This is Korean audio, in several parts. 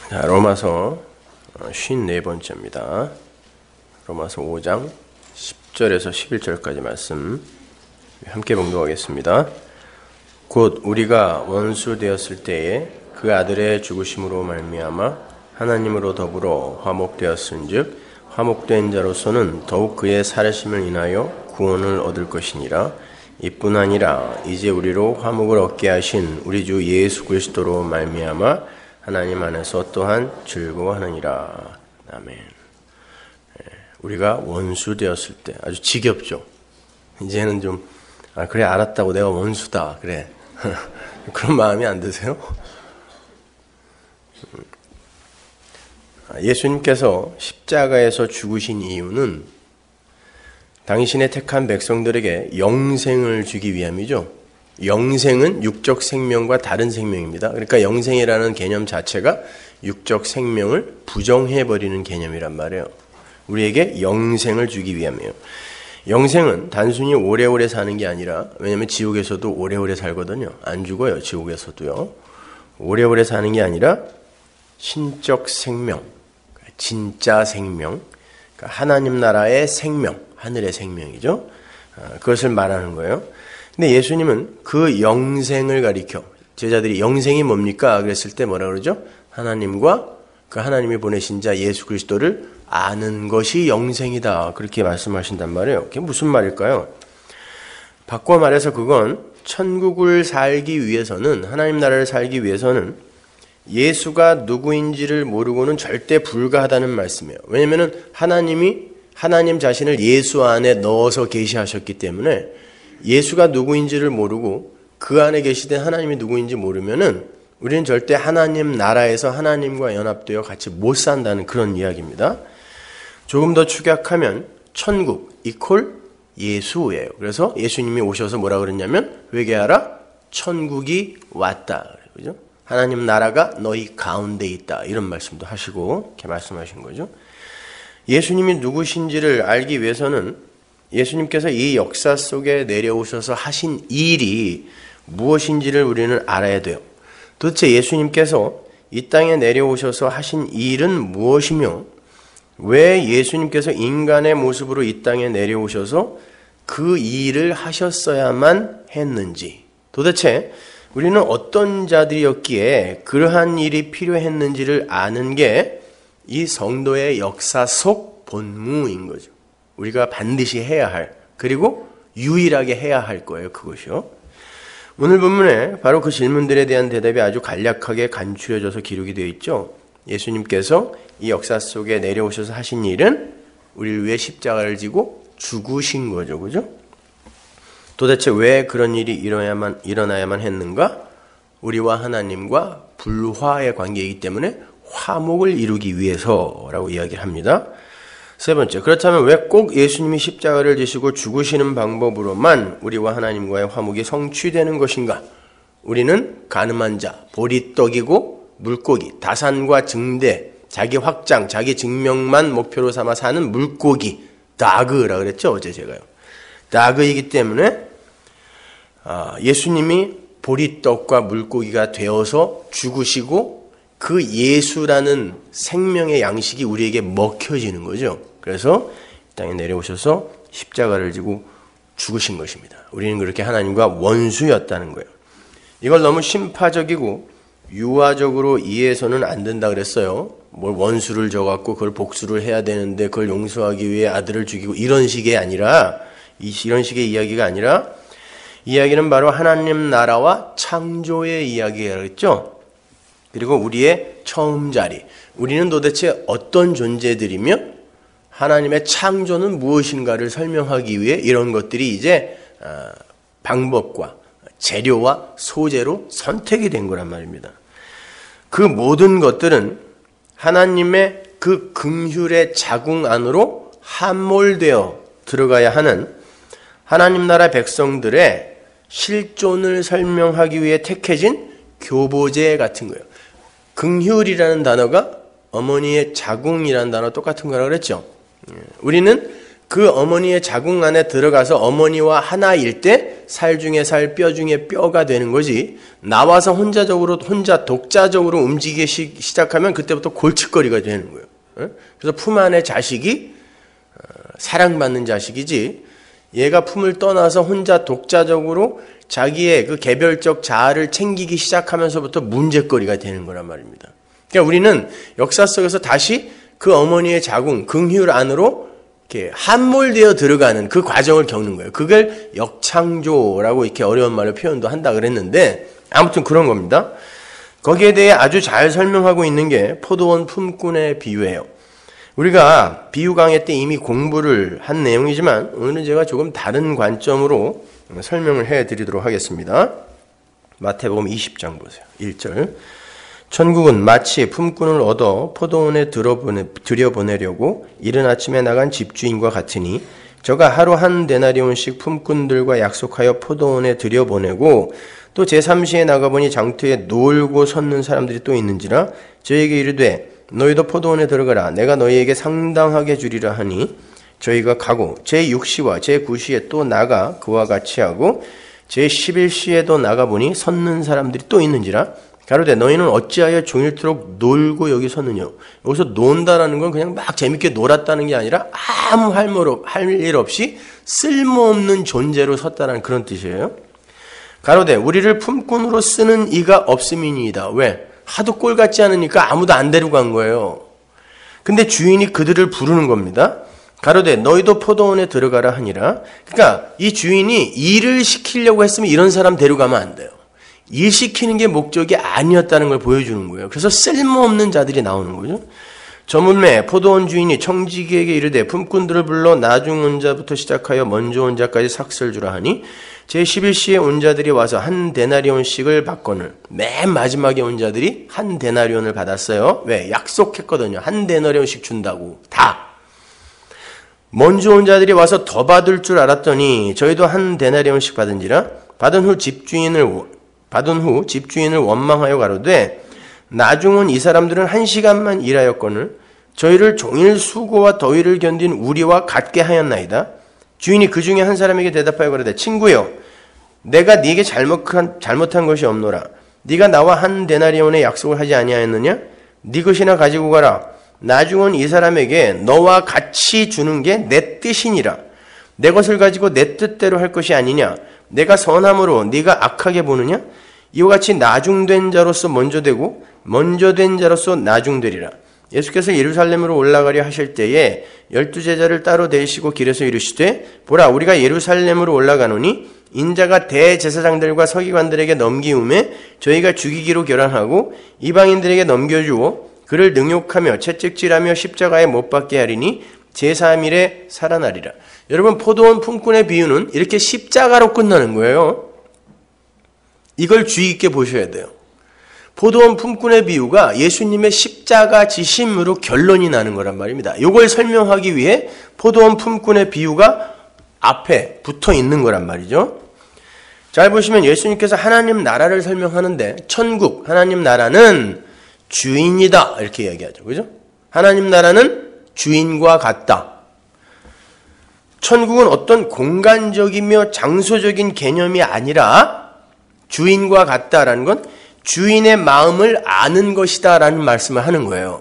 자, 로마서 54번째입니다. 로마서 5장 10절에서 11절까지 말씀 함께 봉독하겠습니다. 곧 우리가 원수 되었을 때에 그 아들의 죽으심으로 말미암아 하나님으로 더불어 화목되었은즉 화목된 자로서는 더욱 그의 살으심을 인하여 구원을 얻을 것이니라. 이뿐 아니라 이제 우리로 화목을 얻게 하신 우리 주 예수 그리스도로 말미암아 하나님 안에서 또한 즐거워하느니라. 아멘. 우리가 원수 되었을 때 아주 지겹죠. 이제는 좀 그래 알았다고 내가 원수다 그래 그런 마음이 안 드세요? 예수님께서 십자가에서 죽으신 이유는 당신의 택한 백성들에게 영생을 주기 위함이죠. 영생은 육적 생명과 다른 생명입니다. 그러니까 영생이라는 개념 자체가 육적 생명을 부정해버리는 개념이란 말이에요. 우리에게 영생을 주기 위함이에요. 영생은 단순히 오래오래 사는 게 아니라, 왜냐하면 지옥에서도 오래오래 살거든요. 안 죽어요, 지옥에서도요. 오래오래 사는 게 아니라 신적 생명, 진짜 생명, 그러니까 하나님 나라의 생명, 하늘의 생명이죠. 그것을 말하는 거예요. 근데 예수님은 그 영생을 가리켜, 제자들이 영생이 뭡니까? 그랬을 때 뭐라 그러죠? 하나님과 그 하나님이 보내신 자 예수 그리스도를 아는 것이 영생이다. 그렇게 말씀하신단 말이에요. 그게 무슨 말일까요? 바꿔 말해서 그건 천국을 살기 위해서는, 하나님 나라를 살기 위해서는 예수가 누구인지를 모르고는 절대 불가하다는 말씀이에요. 왜냐하면 하나님이 하나님 자신을 예수 안에 넣어서 계시하셨기 때문에 예수가 누구인지를 모르고 그 안에 계시된 하나님이 누구인지 모르면은 우리는 절대 하나님 나라에서 하나님과 연합되어 같이 못 산다는 그런 이야기입니다. 조금 더 축약하면 천국 이퀄 예수예요. 그래서 예수님이 오셔서 뭐라 그랬냐면 회개하라 천국이 왔다. 그죠? 하나님 나라가 너희 가운데 있다. 이런 말씀도 하시고 이렇게 말씀하신 거죠. 예수님이 누구신지를 알기 위해서는 예수님께서 이 역사 속에 내려오셔서 하신 일이 무엇인지를 우리는 알아야 돼요. 도대체 예수님께서 이 땅에 내려오셔서 하신 일은 무엇이며 왜 예수님께서 인간의 모습으로 이 땅에 내려오셔서 그 일을 하셨어야만 했는지, 도대체 우리는 어떤 자들이었기에 그러한 일이 필요했는지를 아는 게 이 성도의 역사 속 본무인 거죠. 우리가 반드시 해야 할, 그리고 유일하게 해야 할 거예요. 그것이요. 오늘 본문에 바로 그 질문들에 대한 대답이 아주 간략하게 간추려져서 기록이 되어 있죠. 예수님께서 이 역사 속에 내려오셔서 하신 일은 우리를 위해 십자가를 지고 죽으신 거죠. 그죠? 도대체 왜 그런 일이 일어나야만 했는가? 우리와 하나님과 불화의 관계이기 때문에 화목을 이루기 위해서라고 이야기를 합니다. 세 번째, 그렇다면 왜 꼭 예수님이 십자가를 지시고 죽으시는 방법으로만 우리와 하나님과의 화목이 성취되는 것인가? 우리는 가늠한 자, 보리떡이고 물고기, 다산과 증대, 자기 확장, 자기 증명만 목표로 삼아 사는 물고기, 다그라 그랬죠? 어제 제가요. 다그이기 때문에 예수님이 보리떡과 물고기가 되어서 죽으시고 그 예수라는 생명의 양식이 우리에게 먹혀지는 거죠. 그래서 땅에 내려오셔서 십자가를 지고 죽으신 것입니다. 우리는 그렇게 하나님과 원수였다는 거예요. 이걸 너무 심파적이고 유화적으로 이해해서는 안 된다 그랬어요. 뭘 원수를 져갖고 그걸 복수를 해야 되는데 그걸 용서하기 위해 아들을 죽이고 이런 식의 아니라, 이런 식의 이야기가 아니라, 이야기는 바로 하나님 나라와 창조의 이야기겠죠. 그리고 우리의 처음 자리, 우리는 도대체 어떤 존재들이며 하나님의 창조는 무엇인가를 설명하기 위해 이런 것들이 이제 방법과 재료와 소재로 선택이 된 거란 말입니다. 그 모든 것들은 하나님의 그 긍휼의 자궁 안으로 함몰되어 들어가야 하는 하나님 나라 백성들의 실존을 설명하기 위해 택해진 교보제 같은 거예요. 긍휼이라는 단어가 어머니의 자궁이라는 단어 똑같은 거라고 그랬죠. 우리는 그 어머니의 자궁 안에 들어가서 어머니와 하나일 때 살 중에 살, 뼈 중에 뼈가 되는 거지, 나와서 혼자 독자적으로 움직이기 시작하면 그때부터 골칫거리가 되는 거예요. 그래서 품 안에 자식이 사랑받는 자식이지, 얘가 품을 떠나서 혼자 독자적으로 자기의 그 개별적 자아를 챙기기 시작하면서부터 문제거리가 되는 거란 말입니다. 그러니까 우리는 역사 속에서 다시 그 어머니의 자궁, 긍휼 안으로 이렇게 함몰되어 들어가는 그 과정을 겪는 거예요. 그걸 역창조라고 이렇게 어려운 말로 표현도 한다 그랬는데, 아무튼 그런 겁니다. 거기에 대해 아주 잘 설명하고 있는 게 포도원 품꾼의 비유예요. 우리가 비유 강의 때 이미 공부를 한 내용이지만 오늘은 제가 조금 다른 관점으로 설명을 해드리도록 하겠습니다. 마태복음 20장 보세요. 1절. 천국은 마치 품꾼을 얻어 포도원에 들여보내려고 이른 아침에 나간 집주인과 같으니, 저가 하루 한 데나리온씩 품꾼들과 약속하여 포도원에 들여보내고 또 제3시에 나가보니 장터에 놀고 섰는 사람들이 또 있는지라 저에게 이르되 너희도 포도원에 들어가라. 내가 너희에게 상당하게 주리라 하니, 저희가 가고 제6시와 제9시에 또 나가 그와 같이 하고 제11시에도 나가보니 섰는 사람들이 또 있는지라 가로되 너희는 어찌하여 종일토록 놀고 여기 섰느냐. 여기서 논다라는 건 그냥 막 재밌게 놀았다는 게 아니라 아무 할 일 없이 쓸모없는 존재로 섰다는 그런 뜻이에요. 가로되 우리를 품꾼으로 쓰는 이가 없음이니이다. 왜? 하도 꼴 같지 않으니까 아무도 안 데리고 간 거예요. 근데 주인이 그들을 부르는 겁니다. 가로되 너희도 포도원에 들어가라 하니라. 그러니까 이 주인이 일을 시키려고 했으면 이런 사람 데려가면 안 돼요. 일 시키는 게 목적이 아니었다는 걸 보여주는 거예요. 그래서 쓸모없는 자들이 나오는 거죠. 저물매 포도원 주인이 청지기에게 이르되 품꾼들을 불러 나중 온 자부터 시작하여 먼저 온 자까지 삭슬 주라 하니, 제11시에 온 자들이 와서 한 데나리온씩을 받거늘. 맨 마지막에 온 자들이 한 데나리온을 받았어요. 왜? 약속했거든요. 한 데나리온씩 준다고. 다. 먼저 온 자들이 와서 더 받을 줄 알았더니 저희도 한 데나리온씩 받은지라. 받은 후 집주인을 원망하여 가로되 나중 온 이 사람들은 1시간만 일하였거늘 저희를 종일 수고와 더위를 견딘 우리와 같게 하였나이다. 주인이 그 중에 한 사람에게 대답하여 가로되 친구여, 내가 네게 잘못한 것이 없노라. 네가 나와 한 데나리온의 약속을 하지 아니하였느냐? 네 것이나 가지고 가라. 나중 온 이 사람에게 너와 같이 주는 게 내 뜻이니라. 내 것을 가지고 내 뜻대로 할 것이 아니냐? 내가 선함으로 네가 악하게 보느냐? 이와 같이 나중된 자로서 먼저 되고 먼저 된 자로서 나중되리라. 예수께서 예루살렘으로 올라가려 하실 때에 12제자를 따로 대시고 길에서 이르시되 보라, 우리가 예루살렘으로 올라가노니 인자가 대제사장들과 서기관들에게 넘기움에 저희가 죽이기로 결단하고 이방인들에게 넘겨주어 그를 능욕하며 채찍질하며 십자가에 못 박게 하리니 제3일에 살아나리라. 여러분, 포도원 품꾼의 비유는 이렇게 십자가로 끝나는 거예요. 이걸 주의 있게 보셔야 돼요. 포도원 품꾼의 비유가 예수님의 십자가 지심으로 결론이 나는 거란 말입니다. 이걸 설명하기 위해 포도원 품꾼의 비유가 앞에 붙어 있는 거란 말이죠. 잘 보시면 예수님께서 하나님 나라를 설명하는데 천국, 하나님 나라는 주인이다 이렇게 얘기하죠. 그죠? 하나님 나라는 주인과 같다. 천국은 어떤 공간적이며 장소적인 개념이 아니라 주인과 같다라는 건 주인의 마음을 아는 것이다 라는 말씀을 하는 거예요.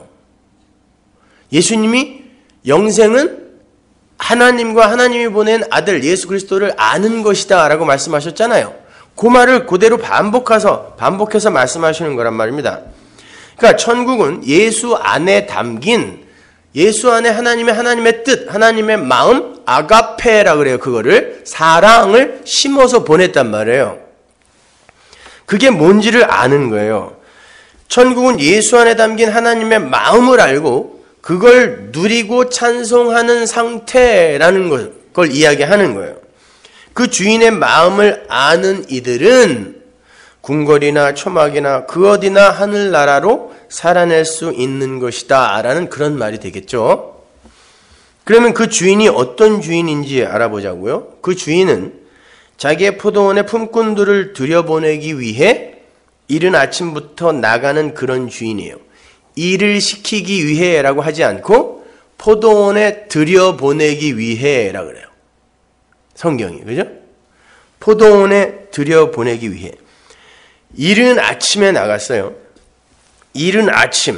예수님이 영생은 하나님과 하나님이 보낸 아들 예수 그리스도를 아는 것이다 라고 말씀하셨잖아요. 그 말을 그대로 반복해서 말씀하시는 거란 말입니다. 그러니까 천국은 예수 안에 담긴, 예수 안에 하나님의 뜻, 하나님의 마음, 아가페라 그래요. 그거를 사랑을 심어서 보냈단 말이에요. 그게 뭔지를 아는 거예요. 천국은 예수 안에 담긴 하나님의 마음을 알고 그걸 누리고 찬송하는 상태라는 걸 이야기하는 거예요. 그 주인의 마음을 아는 이들은 궁궐이나 초막이나 그 어디나 하늘나라로 살아낼 수 있는 것이다 라는 그런 말이 되겠죠. 그러면 그 주인이 어떤 주인인지 알아보자고요. 그 주인은 자기의 포도원의 품꾼들을 들여보내기 위해 이른 아침부터 나가는 그런 주인이에요. 일을 시키기 위해라고 하지 않고 포도원에 들여보내기 위해라 그래요. 성경이. 그죠? 포도원에 들여보내기 위해 이른 아침에 나갔어요. 이른 아침.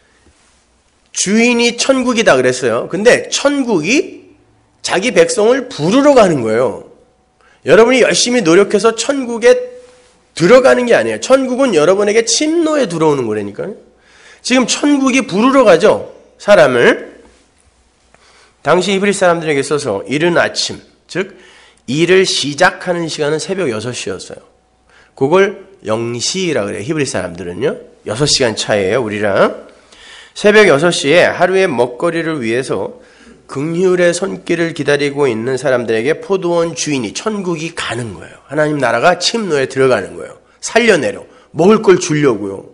주인이 천국이다 그랬어요. 근데 천국이 자기 백성을 부르러 가는 거예요. 여러분이 열심히 노력해서 천국에 들어가는 게 아니에요. 천국은 여러분에게 침노에 들어오는 거라니까요. 지금 천국이 부르러 가죠. 사람을. 당시 히브리 사람들에게 있어서 이른 아침, 즉 일을 시작하는 시간은 새벽 6시였어요. 그걸 0시라 그래요. 히브리 사람들은요. 6시간 차이예요. 우리랑. 새벽 6시에 하루의 먹거리를 위해서 긍휼의 손길을 기다리고 있는 사람들에게 포도원 주인이 천국이 가는 거예요. 하나님 나라가 침노에 들어가는 거예요. 살려내려. 먹을 걸 주려고요.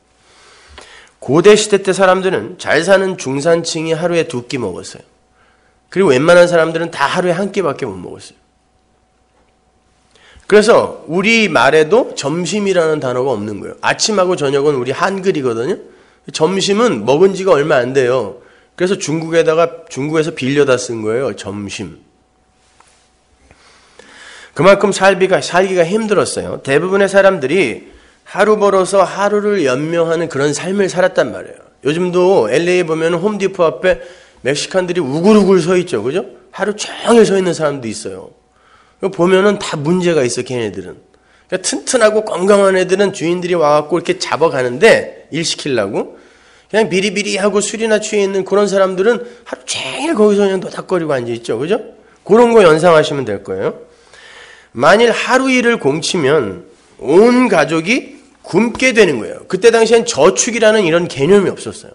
고대 시대 때 사람들은 잘 사는 중산층이 하루에 2끼 먹었어요. 그리고 웬만한 사람들은 다 하루에 1끼밖에 못 먹었어요. 그래서 우리 말에도 점심이라는 단어가 없는 거예요. 아침하고 저녁은 우리 한글이거든요. 점심은 먹은 지가 얼마 안 돼요. 그래서 중국에서 빌려다 쓴 거예요. 점심. 그만큼 살기가 힘들었어요. 대부분의 사람들이 하루 벌어서 하루를 연명하는 그런 삶을 살았단 말이에요. 요즘도 LA에 보면 홈디포 앞에 멕시칸들이 우글우글 서 있죠. 그죠? 하루 종일 서 있는 사람도 있어요. 보면은 다 문제가 있어, 걔네들은. 그러니까 튼튼하고 건강한 애들은 주인들이 와갖고 이렇게 잡아가는데, 일 시키려고. 그냥 비리비리하고 술이나 취해 있는 그런 사람들은 하루 종일 거기서 그냥 노닥거리고 앉아있죠. 그죠? 그런 거 연상하시면 될 거예요. 만일 하루 일을 공치면 온 가족이 굶게 되는 거예요. 그때 당시엔 저축이라는 이런 개념이 없었어요.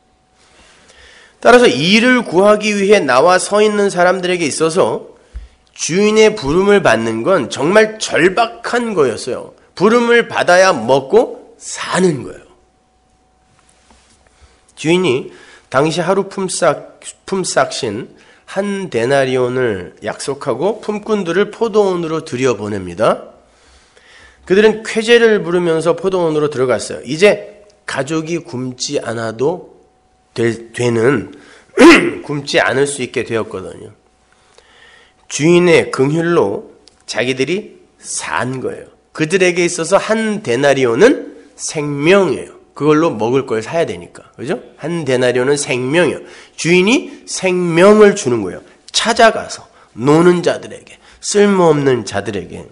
따라서 일을 구하기 위해 나와 서 있는 사람들에게 있어서 주인의 부름을 받는 건 정말 절박한 거였어요. 부름을 받아야 먹고 사는 거예요. 주인이 당시 하루 품삯인 한 데나리온을 약속하고 품꾼들을 포도원으로 들여보냅니다. 그들은 쾌제를 부르면서 포도원으로 들어갔어요. 이제 가족이 굶지 않아도 되는 굶지 않을 수 있게 되었거든요. 주인의 긍휼로 자기들이 산 거예요. 그들에게 있어서 한 데나리온은 생명이에요. 그걸로 먹을 걸 사야 되니까. 그죠? 한 데나리온은 생명이에요. 주인이 생명을 주는 거예요. 찾아가서 노는 자들에게, 쓸모없는 자들에게.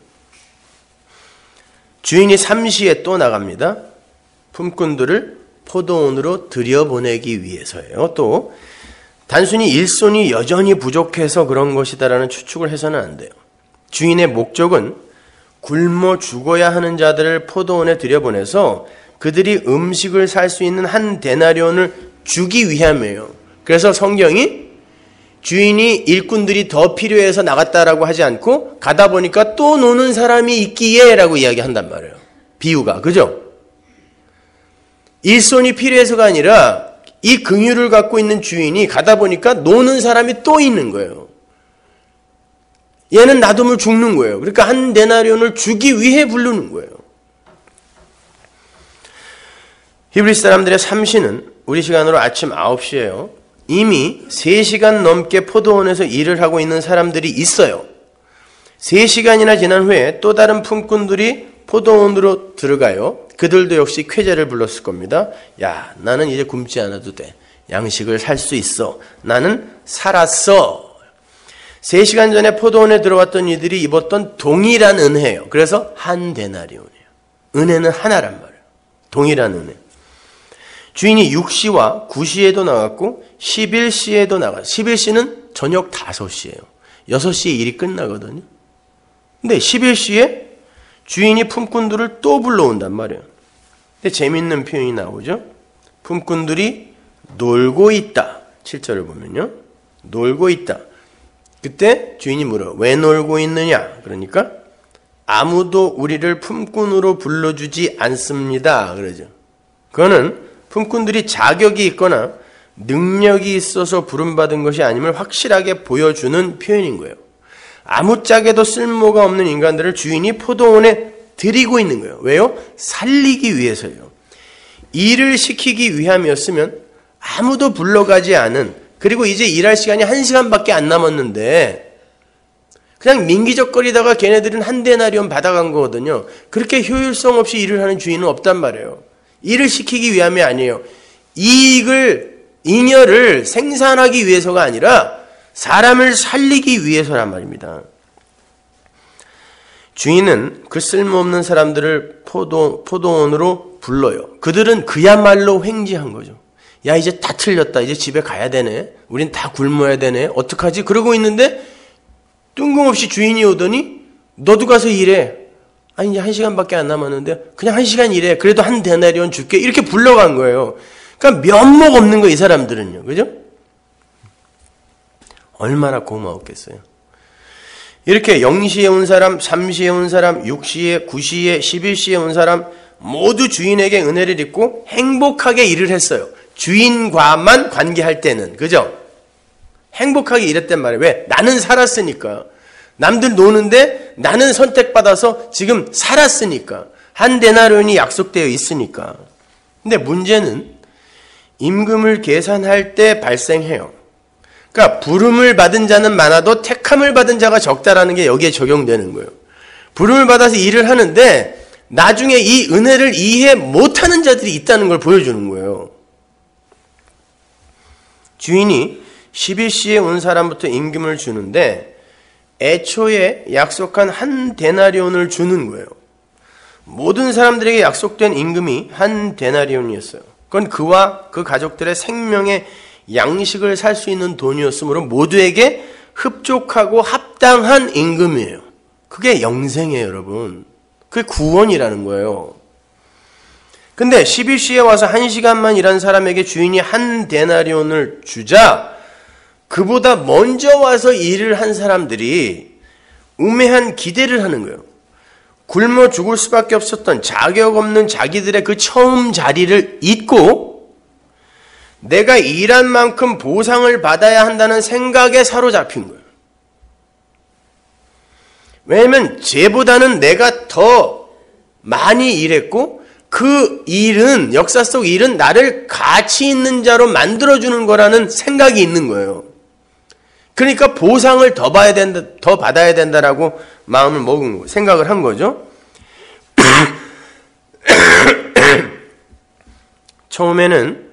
주인이 3시에 또 나갑니다. 품꾼들을 포도원으로 들여보내기 위해서예요. 또 단순히 일손이 여전히 부족해서 그런 것이다라는 추측을 해서는 안 돼요. 주인의 목적은 굶어 죽어야 하는 자들을 포도원에 들여보내서 그들이 음식을 살 수 있는 한 데나리온을 주기 위함이에요. 그래서 성경이 주인이 일꾼들이 더 필요해서 나갔다라고 하지 않고 가다 보니까 또 노는 사람이 있기에 라고 이야기한단 말이에요. 비유가. 그죠? 일손이 필요해서가 아니라 이 긍휼을 갖고 있는 주인이 가다 보니까 노는 사람이 또 있는 거예요. 얘는 놔두면 죽는 거예요. 그러니까 한 데나리온을 주기 위해 부르는 거예요. 히브리 사람들의 3시는 우리 시간으로 아침 9시예요. 이미 3시간 넘게 포도원에서 일을 하고 있는 사람들이 있어요. 3시간이나 지난 후에 또 다른 품꾼들이 포도원으로 들어가요. 그들도 역시 쾌제를 불렀을 겁니다. 야, 나는 이제 굶지 않아도 돼. 양식을 살 수 있어. 나는 살았어. 3시간 전에 포도원에 들어왔던 이들이 입었던 동일한 은혜예요. 그래서 한 데나리온이에요. 은혜는 하나란 말이에요. 동일한 은혜. 주인이 6시와 9시에도 나갔고 11시에도 나갔어요. 11시는 저녁 5시예요. 6시에 일이 끝나거든요. 근데 11시에 주인이 품꾼들을 또 불러온단 말이에요. 근데 재밌는 표현이 나오죠. 품꾼들이 놀고 있다. 7절을 보면요. 놀고 있다. 그때 주인이 물어. 왜 놀고 있느냐? 그러니까 아무도 우리를 품꾼으로 불러주지 않습니다. 그러죠. 그거는 품꾼들이 자격이 있거나 능력이 있어서 부름받은 것이 아님을 확실하게 보여주는 표현인 거예요. 아무짝에도 쓸모가 없는 인간들을 주인이 포도원에 들이고 있는 거예요. 왜요? 살리기 위해서요. 일을 시키기 위함이었으면 아무도 불러가지 않은, 그리고 이제 일할 시간이 1시간밖에 안 남았는데 그냥 민기적거리다가 걔네들은 한 데나리온 받아간 거거든요. 그렇게 효율성 없이 일을 하는 주인은 없단 말이에요. 일을 시키기 위함이 아니에요. 잉여를 생산하기 위해서가 아니라 사람을 살리기 위해서란 말입니다. 주인은 그 쓸모없는 사람들을 포도원으로 불러요. 그들은 그야말로 횡재한 거죠. 야, 이제 다 틀렸다. 이제 집에 가야 되네. 우린 다 굶어야 되네. 어떡하지? 그러고 있는데 뜬금없이 주인이 오더니 너도 가서 일해. 아니, 이제 1시간밖에 안 남았는데 그냥 1시간 일해. 그래도 한 데나리온 줄게. 이렇게 불러간 거예요. 그러니까 면목 없는 거, 이 사람들은요. 그죠? 얼마나 고마웠겠어요. 이렇게 0시에 온 사람, 3시에 온 사람, 6시에, 9시에, 11시에 온 사람 모두 주인에게 은혜를 입고 행복하게 일을 했어요. 주인과만 관계할 때는. 그죠? 행복하게 일했단 말이에요. 왜? 나는 살았으니까. 남들 노는데 나는 선택받아서 지금 살았으니까. 한 데나리온이 약속되어 있으니까. 근데 문제는 임금을 계산할 때 발생해요. 그러니까 부름을 받은 자는 많아도 택함을 받은 자가 적다라는 게 여기에 적용되는 거예요. 부름을 받아서 일을 하는데 나중에 이 은혜를 이해 못하는 자들이 있다는 걸 보여주는 거예요. 주인이 11시에 온 사람부터 임금을 주는데 애초에 약속한 한 데나리온을 주는 거예요. 모든 사람들에게 약속된 임금이 한 데나리온이었어요. 그건 그와 그 가족들의 생명의 양식을 살 수 있는 돈이었으므로 모두에게 흡족하고 합당한 임금이에요. 그게 영생이에요, 여러분. 그게 구원이라는 거예요. 근데 11시에 와서 1시간만 일한 사람에게 주인이 한 데나리온을 주자 그보다 먼저 와서 일을 한 사람들이 우매한 기대를 하는 거예요. 굶어 죽을 수밖에 없었던 자격 없는 자기들의 그 처음 자리를 잊고 내가 일한 만큼 보상을 받아야 한다는 생각에 사로잡힌 거예요. 왜냐하면 쟤보다는 내가 더 많이 일했고 그 일은, 역사 속 일은 나를 가치 있는 자로 만들어주는 거라는 생각이 있는 거예요. 그러니까 보상을 더 받아야 된다라고 마음을 먹은 거, 생각을 한 거죠. 처음에는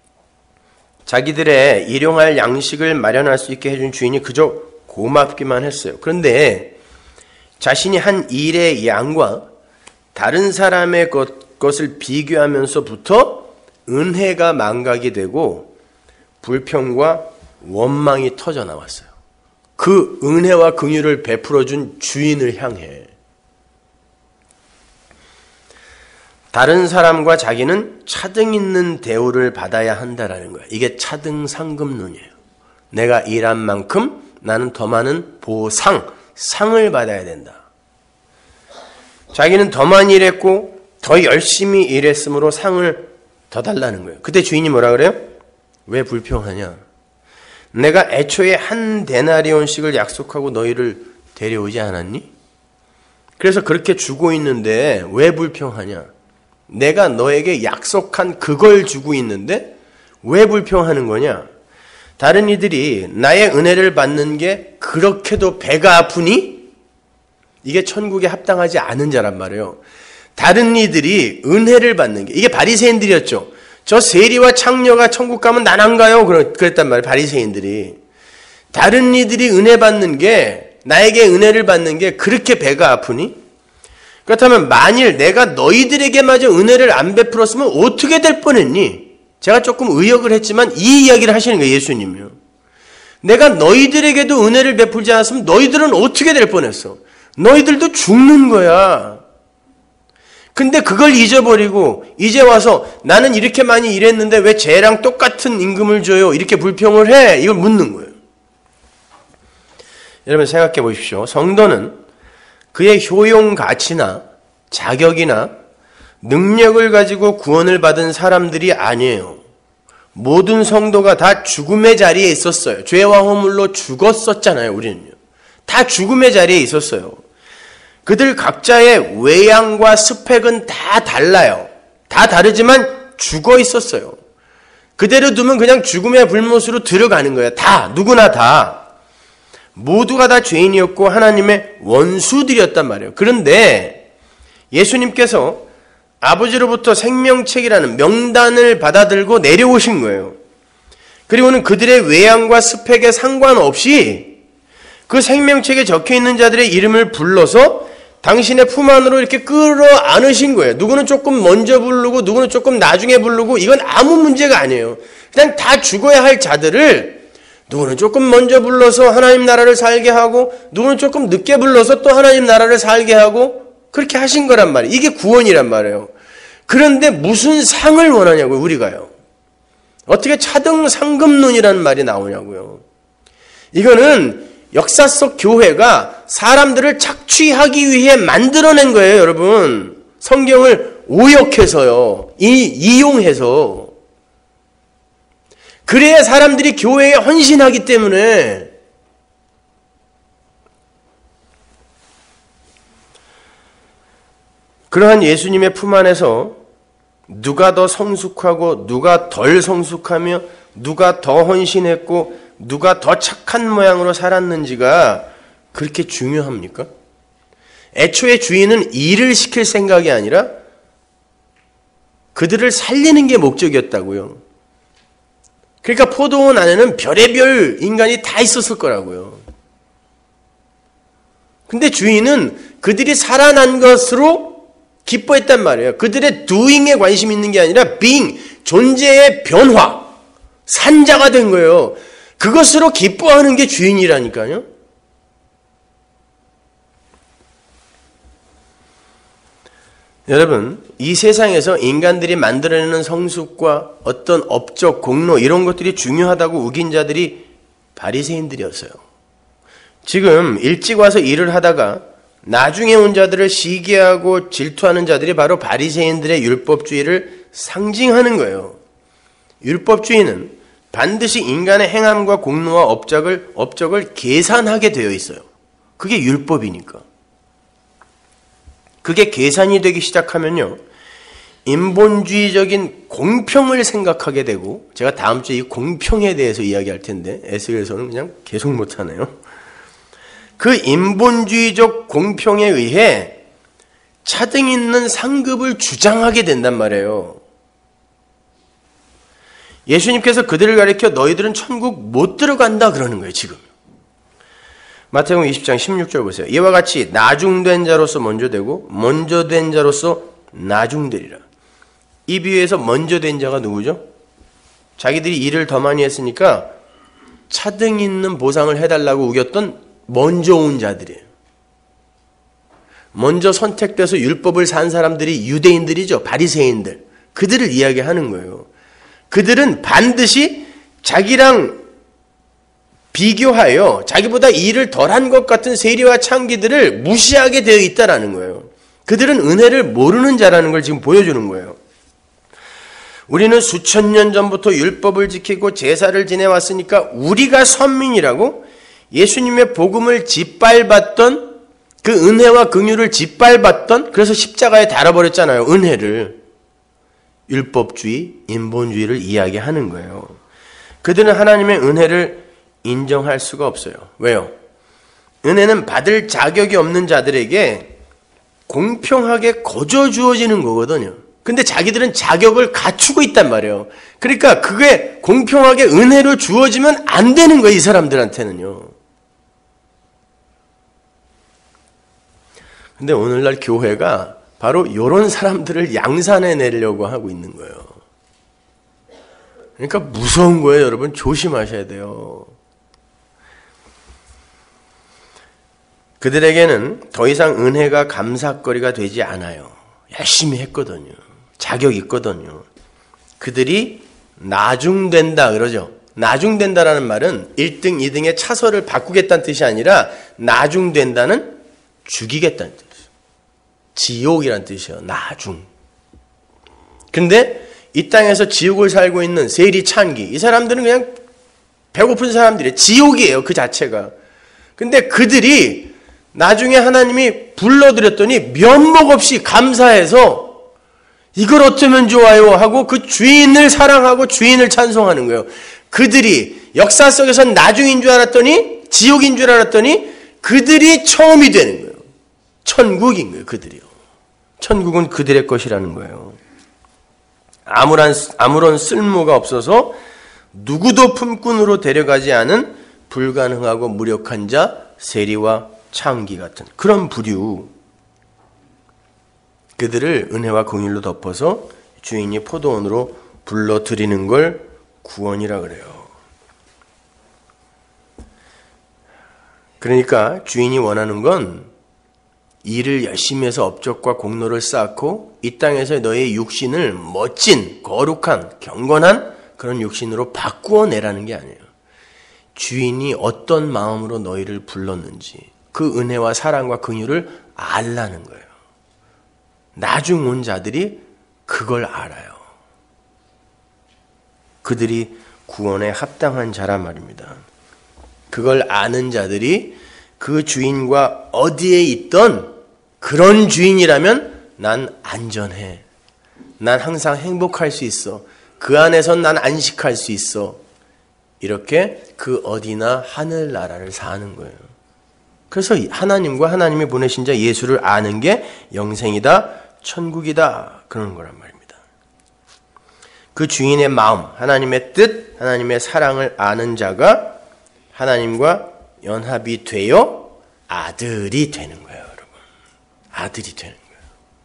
자기들의 일용할 양식을 마련할 수 있게 해준 주인이 그저 고맙기만 했어요. 그런데 자신이 한 일의 양과 다른 사람의 것을 비교하면서부터 은혜가 망각이 되고 불평과 원망이 터져 나왔어요. 그 은혜와 긍휼을 베풀어준 주인을 향해. 다른 사람과 자기는 차등 있는 대우를 받아야 한다라는 거예요. 이게 차등 상급론이에요. 내가 일한 만큼 나는 더 많은 상을 받아야 된다. 자기는 더 많이 일했고 더 열심히 일했으므로 상을 더 달라는 거예요. 그때 주인이 뭐라 그래요? 왜 불평하냐? 내가 애초에 한 데나리온씩을 약속하고 너희를 데려오지 않았니? 그래서 그렇게 주고 있는데 왜 불평하냐? 내가 너에게 약속한 그걸 주고 있는데 왜 불평하는 거냐? 다른 이들이 나의 은혜를 받는 게 그렇게도 배가 아프니? 이게 천국에 합당하지 않은 자란 말이에요. 다른 이들이 은혜를 받는 게, 이게 바리새인들이었죠. 저 세리와 창녀가 천국 가면 난 안 가요. 그랬단 말이에요. 바리새인들이. 다른 이들이 은혜 받는 게, 나에게 은혜를 받는 게 그렇게 배가 아프니? 그렇다면 만일 내가 너희들에게마저 은혜를 안 베풀었으면 어떻게 될 뻔했니? 제가 조금 의역을 했지만 이 이야기를 하시는 거예요. 예수님이요. 내가 너희들에게도 은혜를 베풀지 않았으면 너희들은 어떻게 될 뻔했어? 너희들도 죽는 거야. 근데 그걸 잊어버리고 이제 와서 나는 이렇게 많이 일했는데 왜 쟤랑 똑같은 임금을 줘요? 이렇게 불평을 해. 이걸 묻는 거예요. 여러분 생각해 보십시오. 성도는 그의 효용 가치나 자격이나 능력을 가지고 구원을 받은 사람들이 아니에요. 모든 성도가 다 죽음의 자리에 있었어요. 죄와 허물로 죽었었잖아요. 우리는요. 다 죽음의 자리에 있었어요. 그들 각자의 외양과 스펙은 다 달라요. 다 다르지만 죽어 있었어요. 그대로 두면 그냥 죽음의 불못으로 들어가는 거예요. 다, 누구나 다. 모두가 다 죄인이었고 하나님의 원수들이었단 말이에요. 그런데 예수님께서 아버지로부터 생명책이라는 명단을 받아들고 내려오신 거예요. 그리고는 그들의 외양과 스펙에 상관없이 그 생명책에 적혀있는 자들의 이름을 불러서 당신의 품 안으로 이렇게 끌어안으신 거예요. 누구는 조금 먼저 부르고 누구는 조금 나중에 부르고 이건 아무 문제가 아니에요. 그냥 다 죽어야 할 자들을 누구는 조금 먼저 불러서 하나님 나라를 살게 하고 누구는 조금 늦게 불러서 또 하나님 나라를 살게 하고 그렇게 하신 거란 말이에요. 이게 구원이란 말이에요. 그런데 무슨 상을 원하냐고요, 우리가요. 어떻게 차등 상급론이라는 말이 나오냐고요. 이거는 역사 속 교회가 사람들을 착취하기 위해 만들어낸 거예요, 여러분. 성경을 오역해서요. 이용해서. 그래야 사람들이 교회에 헌신하기 때문에. 그러한 예수님의 품 안에서 누가 더 성숙하고 누가 덜 성숙하며 누가 더 헌신했고 누가 더 착한 모양으로 살았는지가 그렇게 중요합니까? 애초에 주인은 일을 시킬 생각이 아니라 그들을 살리는 게 목적이었다고요. 그러니까 포도원 안에는 별의별 인간이 다 있었을 거라고요. 근데 주인은 그들이 살아난 것으로 기뻐했단 말이에요. 그들의 doing에 관심 있는 게 아니라 being, 존재의 변화, 산자가 된 거예요. 그것으로 기뻐하는 게 주인이라니까요. 여러분, 이 세상에서 인간들이 만들어내는 성숙과 어떤 업적, 공로 이런 것들이 중요하다고 우긴 자들이 바리새인들이었어요. 지금 일찍 와서 일을 하다가 나중에 온 자들을 시기하고 질투하는 자들이 바로 바리새인들의 율법주의를 상징하는 거예요. 율법주의는 반드시 인간의 행함과 공로와 업적을 계산하게 되어 있어요. 그게 율법이니까. 그게 계산이 되기 시작하면요, 인본주의적인 공평을 생각하게 되고, 제가 다음 주에 이 공평에 대해서 이야기할 텐데 에스겔에서는 그냥 계속 못하네요. 그 인본주의적 공평에 의해 차등 있는 상급을 주장하게 된단 말이에요. 예수님께서 그들을 가리켜 너희들은 천국 못 들어간다 그러는 거예요, 지금. 마태복음 20장 16절 보세요. 이와 같이 나중된 자로서 먼저 되고 먼저 된 자로서 나중되리라. 이 비유에서 먼저 된 자가 누구죠? 자기들이 일을 더 많이 했으니까 차등 있는 보상을 해달라고 우겼던 먼저 온 자들이에요. 먼저 선택돼서 율법을 산 사람들이 유대인들이죠. 바리새인들. 그들을 이야기하는 거예요. 그들은 반드시 자기랑 비교하여 자기보다 일을 덜한 것 같은 세리와 창기들을 무시하게 되어 있다라는 거예요. 그들은 은혜를 모르는 자라는 걸 지금 보여주는 거예요. 우리는 수천 년 전부터 율법을 지키고 제사를 지내왔으니까 우리가 선민이라고 예수님의 복음을 짓밟았던 그 은혜와 긍휼을 짓밟았던, 그래서 십자가에 달아버렸잖아요. 은혜를. 율법주의, 인본주의를 이야기하는 거예요. 그들은 하나님의 은혜를 인정할 수가 없어요. 왜요? 은혜는 받을 자격이 없는 자들에게 공평하게 거저 주어지는 거거든요. 근데 자기들은 자격을 갖추고 있단 말이에요. 그러니까 그게 공평하게 은혜로 주어지면 안 되는 거예요, 이 사람들한테는요. 근데 오늘날 교회가 바로 이런 사람들을 양산해내려고 하고 있는 거예요. 그러니까 무서운 거예요, 여러분. 조심하셔야 돼요. 그들에게는 더 이상 은혜가 감사거리가 되지 않아요. 열심히 했거든요. 자격 있거든요. 그들이 나중된다 그러죠. 나중된다라는 말은 1등, 2등의 차서를 바꾸겠다는 뜻이 아니라 나중된다는 죽이겠다는 뜻이에요. 지옥이란 뜻이에요. 나중. 근데 이 땅에서 지옥을 살고 있는 세리 찬기, 이 사람들은 그냥 배고픈 사람들이에요. 지옥이에요, 그 자체가. 근데 그들이 나중에 하나님이 불러들였더니 면목 없이 감사해서 이걸 어쩌면 좋아요 하고 그 주인을 사랑하고 주인을 찬송하는 거예요. 그들이 역사 속에서 나중인 줄 알았더니 지옥인 줄 알았더니 그들이 처음이 되는 거예요. 천국인 거예요. 그들이요. 천국은 그들의 것이라는 거예요. 아무런 쓸모가 없어서 누구도 품꾼으로 데려가지 않은 불가능하고 무력한 자, 세리와 창기 같은 그런 부류. 그들을 은혜와 긍휼로 덮어서 주인이 포도원으로 불러들이는 걸 구원이라 그래요. 그러니까 주인이 원하는 건 일을 열심히 해서 업적과 공로를 쌓고 이 땅에서 너의 육신을 멋진, 거룩한, 경건한 그런 육신으로 바꾸어 내라는 게 아니에요. 주인이 어떤 마음으로 너희를 불렀는지 그 은혜와 사랑과 긍휼을 알라는 거예요. 나중 온 자들이 그걸 알아요. 그들이 구원에 합당한 자란 말입니다. 그걸 아는 자들이 그 주인과 어디에 있던 그런 주인이라면 난 안전해. 난 항상 행복할 수 있어. 그 안에선 난 안식할 수 있어. 이렇게 그 어디나 하늘나라를 사는 거예요. 그래서 하나님과 하나님이 보내신 자 예수를 아는 게 영생이다, 천국이다 그런 거란 말입니다. 그 주인의 마음, 하나님의 뜻, 하나님의 사랑을 아는 자가 하나님과 연합이 되어 아들이 되는 거예요, 여러분. 아들이 되는 거예요.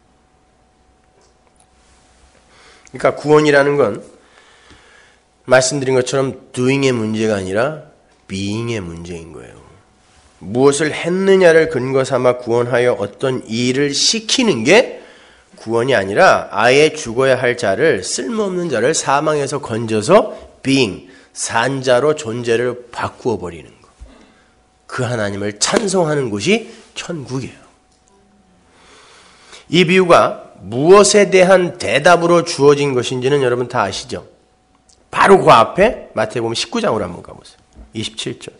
그러니까 구원이라는 건 말씀드린 것처럼 doing의 문제가 아니라 being의 문제인 거예요. 무엇을 했느냐를 근거 삼아 구원하여 어떤 일을 시키는 게 구원이 아니라 아예 죽어야 할 자를, 쓸모없는 자를 사망에서 건져서 being, 산자로 존재를 바꾸어 버리는 것. 그 하나님을 찬송하는 곳이 천국이에요. 이 비유가 무엇에 대한 대답으로 주어진 것인지는 여러분 다 아시죠? 바로 그 앞에 마태복음 19장으로 한번 가보세요. 27절.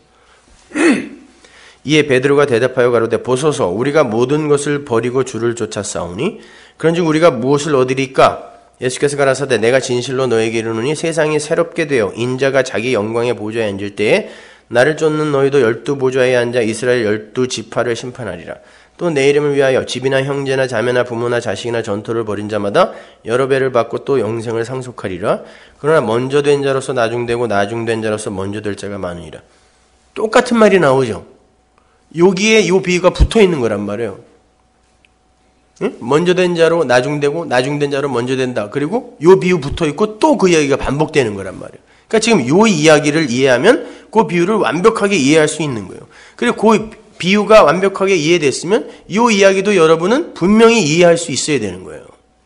이에 베드로가 대답하여 가로되 보소서 우리가 모든 것을 버리고 주를 쫓아 싸우니 그런즉 우리가 무엇을 얻으리까? 예수께서 가라사대 내가 진실로 너에게 이르노니 세상이 새롭게 되어 인자가 자기 영광의 보좌에 앉을 때에 나를 쫓는 너희도 12보좌에 앉아 이스라엘 12지파를 심판하리라. 또 내 이름을 위하여 집이나 형제나 자매나 부모나 자식이나 전토를 벌인 자마다 여러 배를 받고 또 영생을 상속하리라. 그러나 먼저 된 자로서 나중되고 나중된 자로서 먼저 될 자가 많으니라. 똑같은 말이 나오죠. 여기에 이 비유가 붙어 있는 거란 말이에요. 응? 먼저 된 자로 나중되고 나중된 자로 먼저 된다. 그리고 이 비유 붙어 있고 또 그 이야기가 반복되는 거란 말이에요. 그러니까 지금 이 이야기를 이해하면 그 비유를 완벽하게 이해할 수 있는 거예요. 그리고 그 비유가 완벽하게 이해됐으면 이 이야기도 여러분은 분명히 이해할 수 있어야 되는 거예요.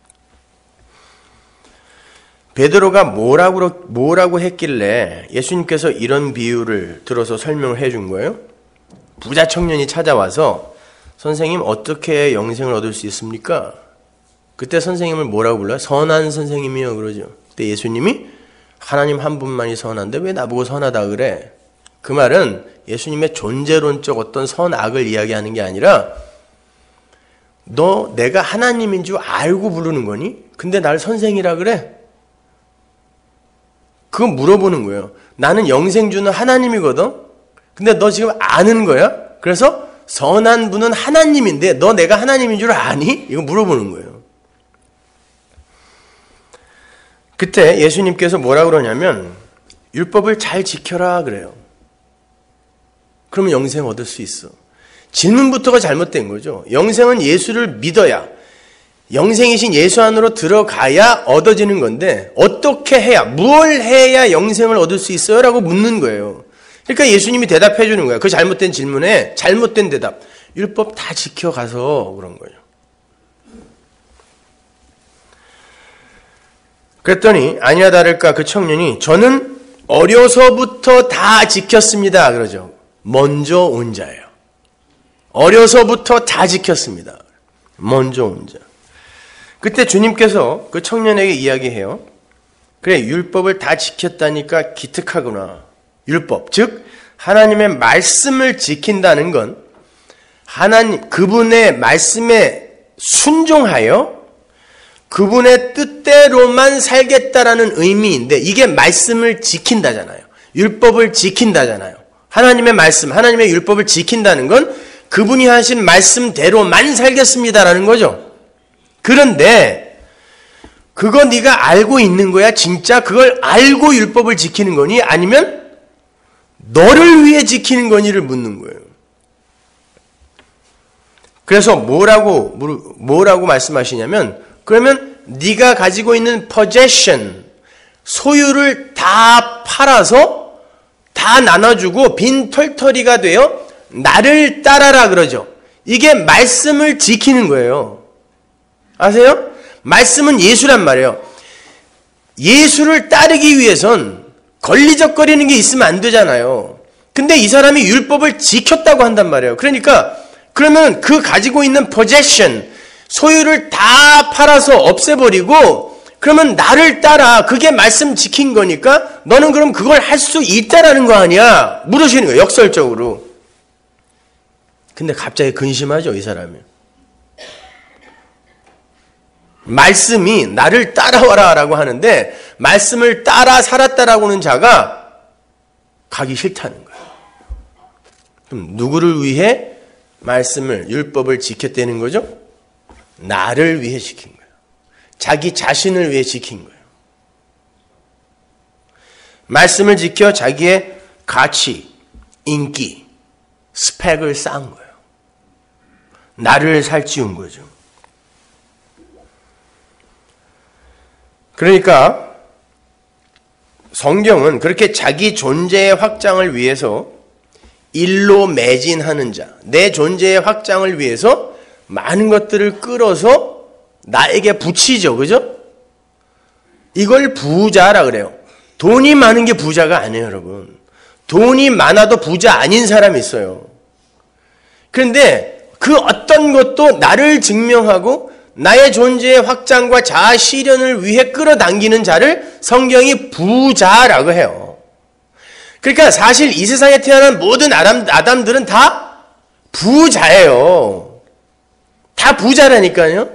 베드로가 뭐라고 했길래 예수님께서 이런 비유를 들어서 설명을 해준 거예요? 부자 청년이 찾아와서 선생님 어떻게 영생을 얻을 수 있습니까? 그때 선생님을 뭐라고 불러요? 선한 선생님이요 그러죠. 그때 예수님이 하나님 한 분만이 선한데 왜 나보고 선하다 그래? 그 말은 예수님의 존재론적 어떤 선악을 이야기하는 게 아니라 너 내가 하나님인 줄 알고 부르는 거니? 근데 날 선생이라 그래? 그거 물어보는 거예요. 나는 영생 주는 하나님이거든? 근데 너 지금 아는 거야? 그래서 선한 분은 하나님인데 너 내가 하나님인 줄 아니? 이거 물어보는 거예요. 그때 예수님께서 뭐라 그러냐면 율법을 잘 지켜라 그래요. 그러면 영생 얻을 수 있어. 질문부터가 잘못된 거죠. 영생은 예수를 믿어야, 영생이신 예수 안으로 들어가야 얻어지는 건데 어떻게 해야, 무엇을 해야 영생을 얻을 수 있어요? 라고 묻는 거예요. 그러니까 예수님이 대답해 주는 거예요. 그 잘못된 질문에 잘못된 대답. 율법 다 지켜가서 그런 거예요. 그랬더니 아니나 다를까 그 청년이 저는 어려서부터 다 지켰습니다. 그러죠. 먼저 온 자예요. 어려서부터 다 지켰습니다. 먼저 온 자. 그때 주님께서 그 청년에게 이야기해요. 그래, 율법을 다 지켰다니까 기특하구나. 율법, 즉 하나님의 말씀을 지킨다는 건 하나님 그분의 말씀에 순종하여 그분의 뜻대로만 살겠다라는 의미인데 이게 말씀을 지킨다잖아요. 율법을 지킨다잖아요. 하나님의 말씀, 하나님의 율법을 지킨다는 건 그분이 하신 말씀대로만 살겠습니다라는 거죠. 그런데 그거 네가 알고 있는 거야? 진짜 그걸 알고 율법을 지키는 거니? 아니면 너를 위해 지키는 거니를 묻는 거예요. 그래서 뭐라고 말씀하시냐면, 그러면 네가 가지고 있는 possession, 소유를 다 팔아서 다 나눠주고 빈 털터리가 되어 나를 따라라 그러죠. 이게 말씀을 지키는 거예요. 아세요? 말씀은 예수란 말이에요. 예수를 따르기 위해선 걸리적거리는 게 있으면 안 되잖아요. 근데 이 사람이 율법을 지켰다고 한단 말이에요. 그러니까 그러면 그 가지고 있는 possession, 소유를 다 팔아서 없애버리고 그러면 나를 따라, 그게 말씀 지킨 거니까 너는 그럼 그걸 할 수 있다라는 거 아니야? 물으시는 거예요. 역설적으로. 근데 갑자기 근심하죠, 이 사람이. 말씀이 나를 따라와라 라고 하는데 말씀을 따라 살았다라고 하는 자가 가기 싫다는 거예요. 그럼 누구를 위해 말씀을, 율법을 지켰다는 거죠? 나를 위해 지킨 거예요. 자기 자신을 위해 지킨 거예요. 말씀을 지켜 자기의 가치, 인기, 스펙을 쌓은 거예요. 나를 살찌운 거죠. 그러니까 성경은 그렇게 자기 존재의 확장을 위해서 일로 매진하는 자, 내 존재의 확장을 위해서 많은 것들을 끌어서 나에게 붙이죠. 그죠? 이걸 부자라 그래요. 돈이 많은 게 부자가 아니에요, 여러분. 돈이 많아도 부자 아닌 사람이 있어요. 그런데 그 어떤 것도 나를 증명하고 나의 존재의 확장과 자아 실현을 위해 끌어당기는 자를 성경이 부자라고 해요. 그러니까 사실 이 세상에 태어난 모든 아담들은 다 부자예요. 다 부자라니까요.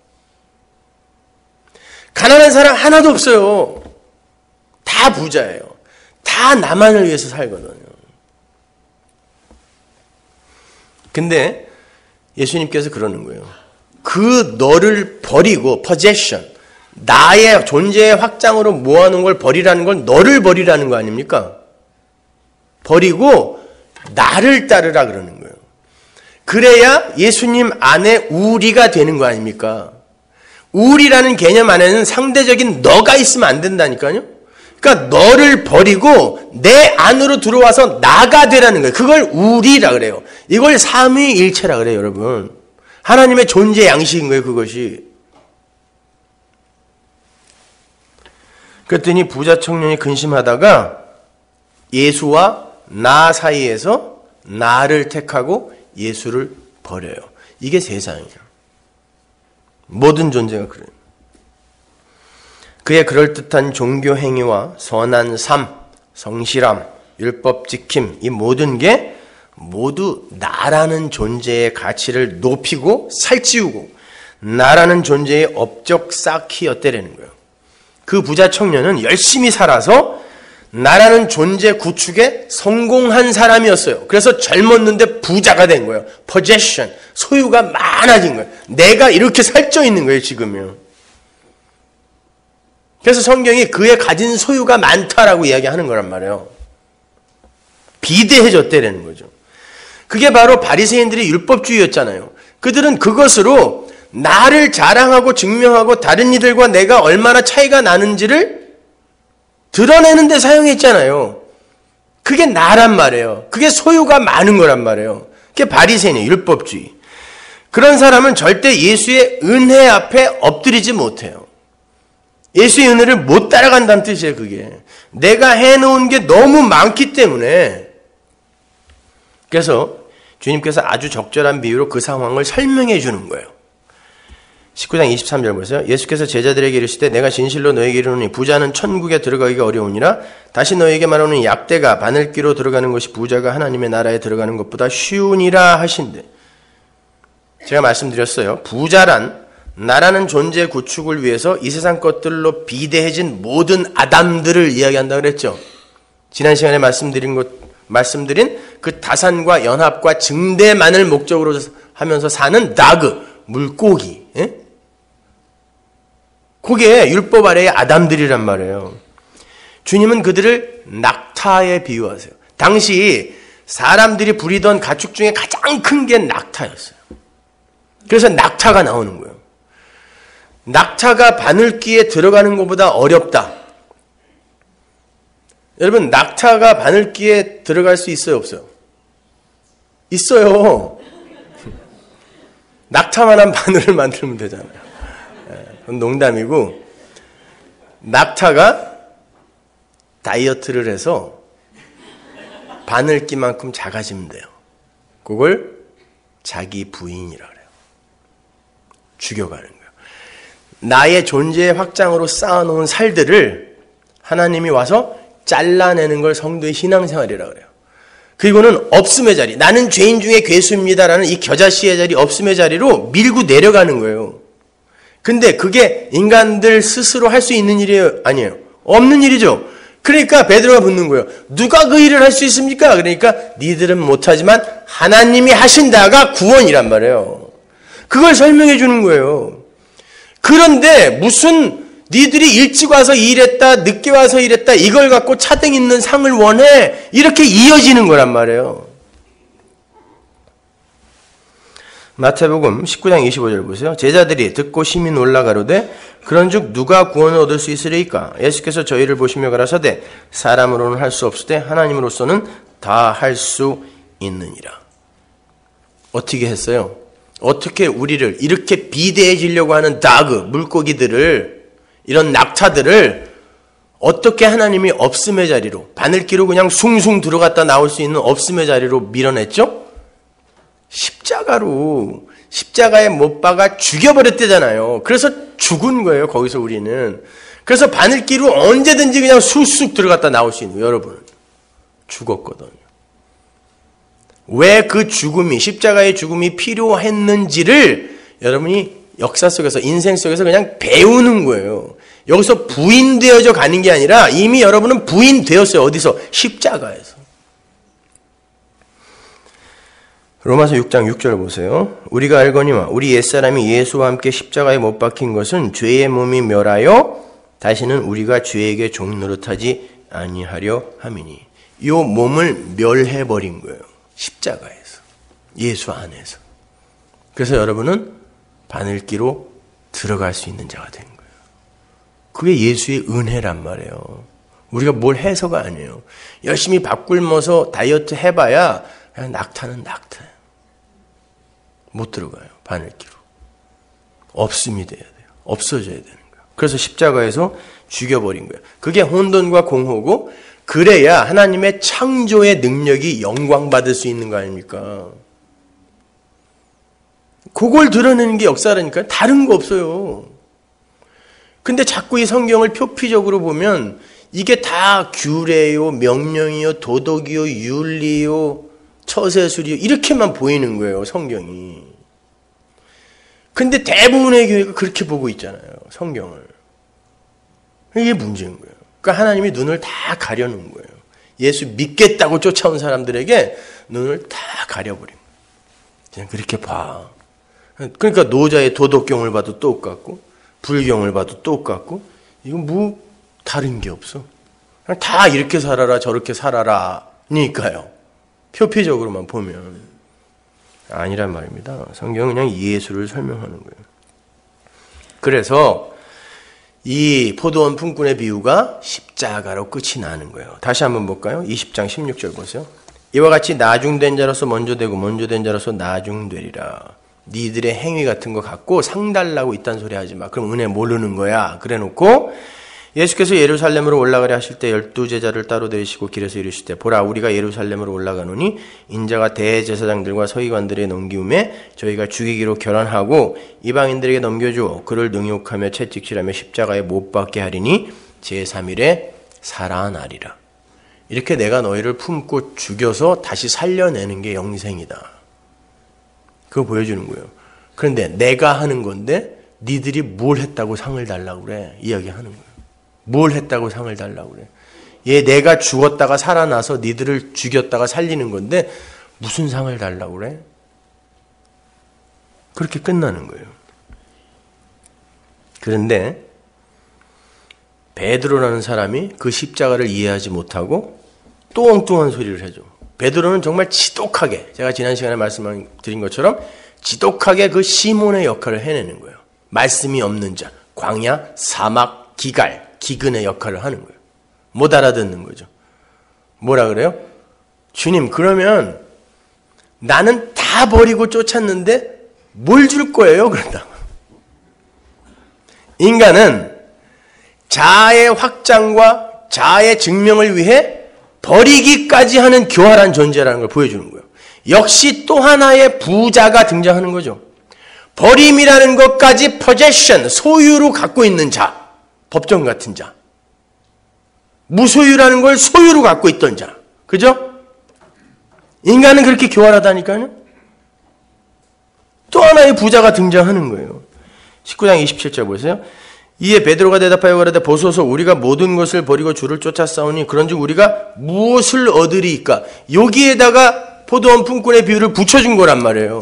가난한 사람 하나도 없어요. 다 부자예요. 다 나만을 위해서 살거든요. 근데 예수님께서 그러는 거예요. 그 너를 버리고, possession, 나의 존재의 확장으로 모아놓은 걸 버리라는 건 너를 버리라는 거 아닙니까? 버리고 나를 따르라 그러는 거예요. 그래야 예수님 안에 우리가 되는 거 아닙니까? 우리라는 개념 안에는 상대적인 너가 있으면 안 된다니까요. 그러니까 너를 버리고 내 안으로 들어와서 나가 되라는 거예요. 그걸 우리라 그래요. 이걸 삼위일체라 그래요, 여러분. 하나님의 존재 양식인 거예요, 그것이. 그랬더니 부자 청년이 근심하다가 예수와 나 사이에서 나를 택하고 예수를 버려요. 이게 세상이에요. 모든 존재가 그래요. 그의 그럴듯한 종교 행위와 선한 삶, 성실함, 율법 지킴, 이 모든 게 모두 나라는 존재의 가치를 높이고 살찌우고 나라는 존재의 업적 쌓기였다라는 거예요. 그 부자 청년은 열심히 살아서 나라는 존재 구축에 성공한 사람이었어요. 그래서 젊었는데 부자가 된 거예요. possession, 소유가 많아진 거예요. 내가 이렇게 살쪄 있는 거예요, 지금요. 그래서 성경이 그의 가진 소유가 많다라고 이야기하는 거란 말이에요. 비대해졌다라는 거죠. 그게 바로 바리새인들의 율법주의였잖아요. 그들은 그것으로 나를 자랑하고 증명하고 다른 이들과 내가 얼마나 차이가 나는지를 드러내는 데 사용했잖아요. 그게 나란 말이에요. 그게 소유가 많은 거란 말이에요. 그게 바리새인의 율법주의. 그런 사람은 절대 예수의 은혜 앞에 엎드리지 못해요. 예수의 은혜를 못 따라간다는 뜻이에요, 그게. 내가 해놓은 게 너무 많기 때문에. 그래서 주님께서 아주 적절한 비유로 그 상황을 설명해 주는 거예요. 19장 23절 보세요. 예수께서 제자들에게 이르시되 내가 진실로 너에게 이르노니 부자는 천국에 들어가기가 어려우니라. 다시 너에게 말하노니 약대가 바늘귀로 들어가는 것이 부자가 하나님의 나라에 들어가는 것보다 쉬우니라 하신대. 제가 말씀드렸어요. 부자란 나라는 존재 구축을 위해서 이 세상 것들로 비대해진 모든 아담들을 이야기한다고 그랬죠. 지난 시간에 말씀드린 것 말씀드린 그 다산과 연합과 증대만을 목적으로 하면서 사는 나그, 물고기. 예? 그게 율법 아래의 아담들이란 말이에요. 주님은 그들을 낙타에 비유하세요. 당시 사람들이 부리던 가축 중에 가장 큰 게 낙타였어요. 그래서 낙타가 나오는 거예요. 낙타가 바늘귀에 들어가는 것보다 어렵다. 여러분, 낙타가 바늘귀에 들어갈 수 있어요, 없어요? 있어요. 낙타만한 바늘을 만들면 되잖아요. 그건 농담이고, 낙타가 다이어트를 해서 바늘귀만큼 작아지면 돼요. 그걸 자기 부인이라 그래요. 죽여가는 거예요. 나의 존재의 확장으로 쌓아놓은 살들을 하나님이 와서 잘라내는 걸 성도의 신앙생활이라 그래요. 그리고는 없음의 자리, 나는 죄인 중에 괴수입니다라는 이 겨자씨의 자리, 없음의 자리로 밀고 내려가는 거예요. 근데 그게 인간들 스스로 할 수 있는 일이에요? 아니에요. 없는 일이죠. 그러니까 베드로가 묻는 거예요. 누가 그 일을 할 수 있습니까? 그러니까 니들은 못하지만 하나님이 하신다가 구원이란 말이에요. 그걸 설명해 주는 거예요. 그런데 무슨 니들이 일찍 와서 일했다, 늦게 와서 일했다, 이걸 갖고 차등 있는 상을 원해? 이렇게 이어지는 거란 말이에요. 마태복음 19장 25절 보세요. 제자들이 듣고 심히 놀라 가로되 그런즉 누가 구원을 얻을 수 있으리이까? 예수께서 저희를 보시며 가라사대 사람으로는 할 수 없으되 하나님으로서는 다 할 수 있느니라. 어떻게 했어요? 어떻게 우리를 이렇게 비대해지려고 하는 다그, 물고기들을, 이런 낙타들을 어떻게 하나님이 없음의 자리로, 바늘귀로 그냥 숭숭 들어갔다 나올 수 있는 없음의 자리로 밀어냈죠? 십자가로, 십자가에 못 박아 죽여버렸대잖아요. 그래서 죽은 거예요, 거기서 우리는. 그래서 바늘귀로 언제든지 그냥 쑥쑥 들어갔다 나올 수 있는 거예요, 여러분. 죽었거든요. 왜 그 죽음이, 십자가의 죽음이 필요했는지를 여러분이 역사 속에서, 인생 속에서 그냥 배우는 거예요. 여기서 부인되어져 가는 게 아니라 이미 여러분은 부인되었어요. 어디서? 십자가에서. 로마서 6장 6절 보세요. 우리가 알거니와 우리 옛사람이 예수와 함께 십자가에 못 박힌 것은 죄의 몸이 멸하여 다시는 우리가 죄에게 종 노릇하지 아니하려 함이니. 이 몸을 멸해버린 거예요. 십자가에서. 예수 안에서. 그래서 여러분은 바늘귀로 들어갈 수 있는 자가 된 거예요. 그게 예수의 은혜란 말이에요. 우리가 뭘 해서가 아니에요. 열심히 밥 굶어서 다이어트 해봐야 그냥 낙타는 낙타예요. 못 들어가요. 바늘귀로. 없음이 돼야 돼요. 없어져야 되는 거예요. 그래서 십자가에서 죽여버린 거예요. 그게 혼돈과 공허고, 그래야 하나님의 창조의 능력이 영광받을 수 있는 거 아닙니까? 그걸 드러내는 게 역사라니까요. 다른 거 없어요. 근데 자꾸 이 성경을 표피적으로 보면 이게 다 규례요, 명령이요, 도덕이요, 윤리요, 처세술이요, 이렇게만 보이는 거예요, 성경이. 근데 대부분의 교회가 그렇게 보고 있잖아요, 성경을. 이게 문제인 거예요. 그러니까 하나님이 눈을 다 가려놓은 거예요. 예수 믿겠다고 쫓아온 사람들에게 눈을 다 가려버린 거예요. 그냥 그렇게 봐. 그러니까 노자의 도덕경을 봐도 똑같고, 불경을 봐도 똑같고, 이건 뭐 다른 게 없어. 그냥 다 이렇게 살아라 저렇게 살아라 니까요. 표피적으로만 보면 아니란 말입니다. 성경은 그냥 예수를 설명하는 거예요. 그래서 이 포도원 품꾼의 비유가 십자가로 끝이 나는 거예요. 다시 한번 볼까요? 20장 16절 보세요. 이와 같이 나중된 자로서 먼저 되고 먼저 된 자로서 나중되리라. 니들의 행위 같은 거 갖고 상달라고 이딴 소리 하지 마. 그럼 은혜 모르는 거야. 그래 놓고 예수께서 예루살렘으로 올라가려 하실 때 12제자를 따로 데리시고 길에서 이르시되 보라 우리가 예루살렘으로 올라가노니 인자가 대제사장들과 서기관들의 넘기움에 저희가 죽이기로 결언하고 이방인들에게 넘겨주어 그를 능욕하며 채찍질하며 십자가에 못 박게 하리니 제3일에 살아나리라. 이렇게 내가 너희를 품고 죽여서 다시 살려내는 게 영생이다. 그거 보여주는 거예요. 그런데 내가 하는 건데 니들이 뭘 했다고 상을 달라고 그래. 이야기하는 거예요. 뭘 했다고 상을 달라고 그래. 얘 내가 죽었다가 살아나서 니들을 죽였다가 살리는 건데 무슨 상을 달라고 그래? 그렇게 끝나는 거예요. 그런데 베드로라는 사람이 그 십자가를 이해하지 못하고 또 엉뚱한 소리를 해줘. 베드로는 정말 지독하게, 제가 지난 시간에 말씀드린 것처럼 지독하게 그 시몬의 역할을 해내는 거예요. 말씀이 없는 자, 광야, 사막, 기갈, 기근의 역할을 하는 거예요. 못 알아듣는 거죠. 뭐라 그래요? 주님, 그러면 나는 다 버리고 쫓았는데 뭘 줄 거예요? 그런다. 인간은 자아의 확장과 자아의 증명을 위해 버리기까지 하는 교활한 존재라는 걸 보여주는 거예요. 역시 또 하나의 부자가 등장하는 거죠. 버림이라는 것까지 possession, 소유로 갖고 있는 자, 법정 같은 자. 무소유라는 걸 소유로 갖고 있던 자. 그죠? 인간은 그렇게 교활하다니까요. 또 하나의 부자가 등장하는 거예요. 19장 27절 보세요. 이에 베드로가 대답하여 가라되 보소서 우리가 모든 것을 버리고 주를 쫓아싸우니 그런즉 우리가 무엇을 얻으리이까? 여기에다가 포도원 품꾼의 비유를 붙여준 거란 말이에요.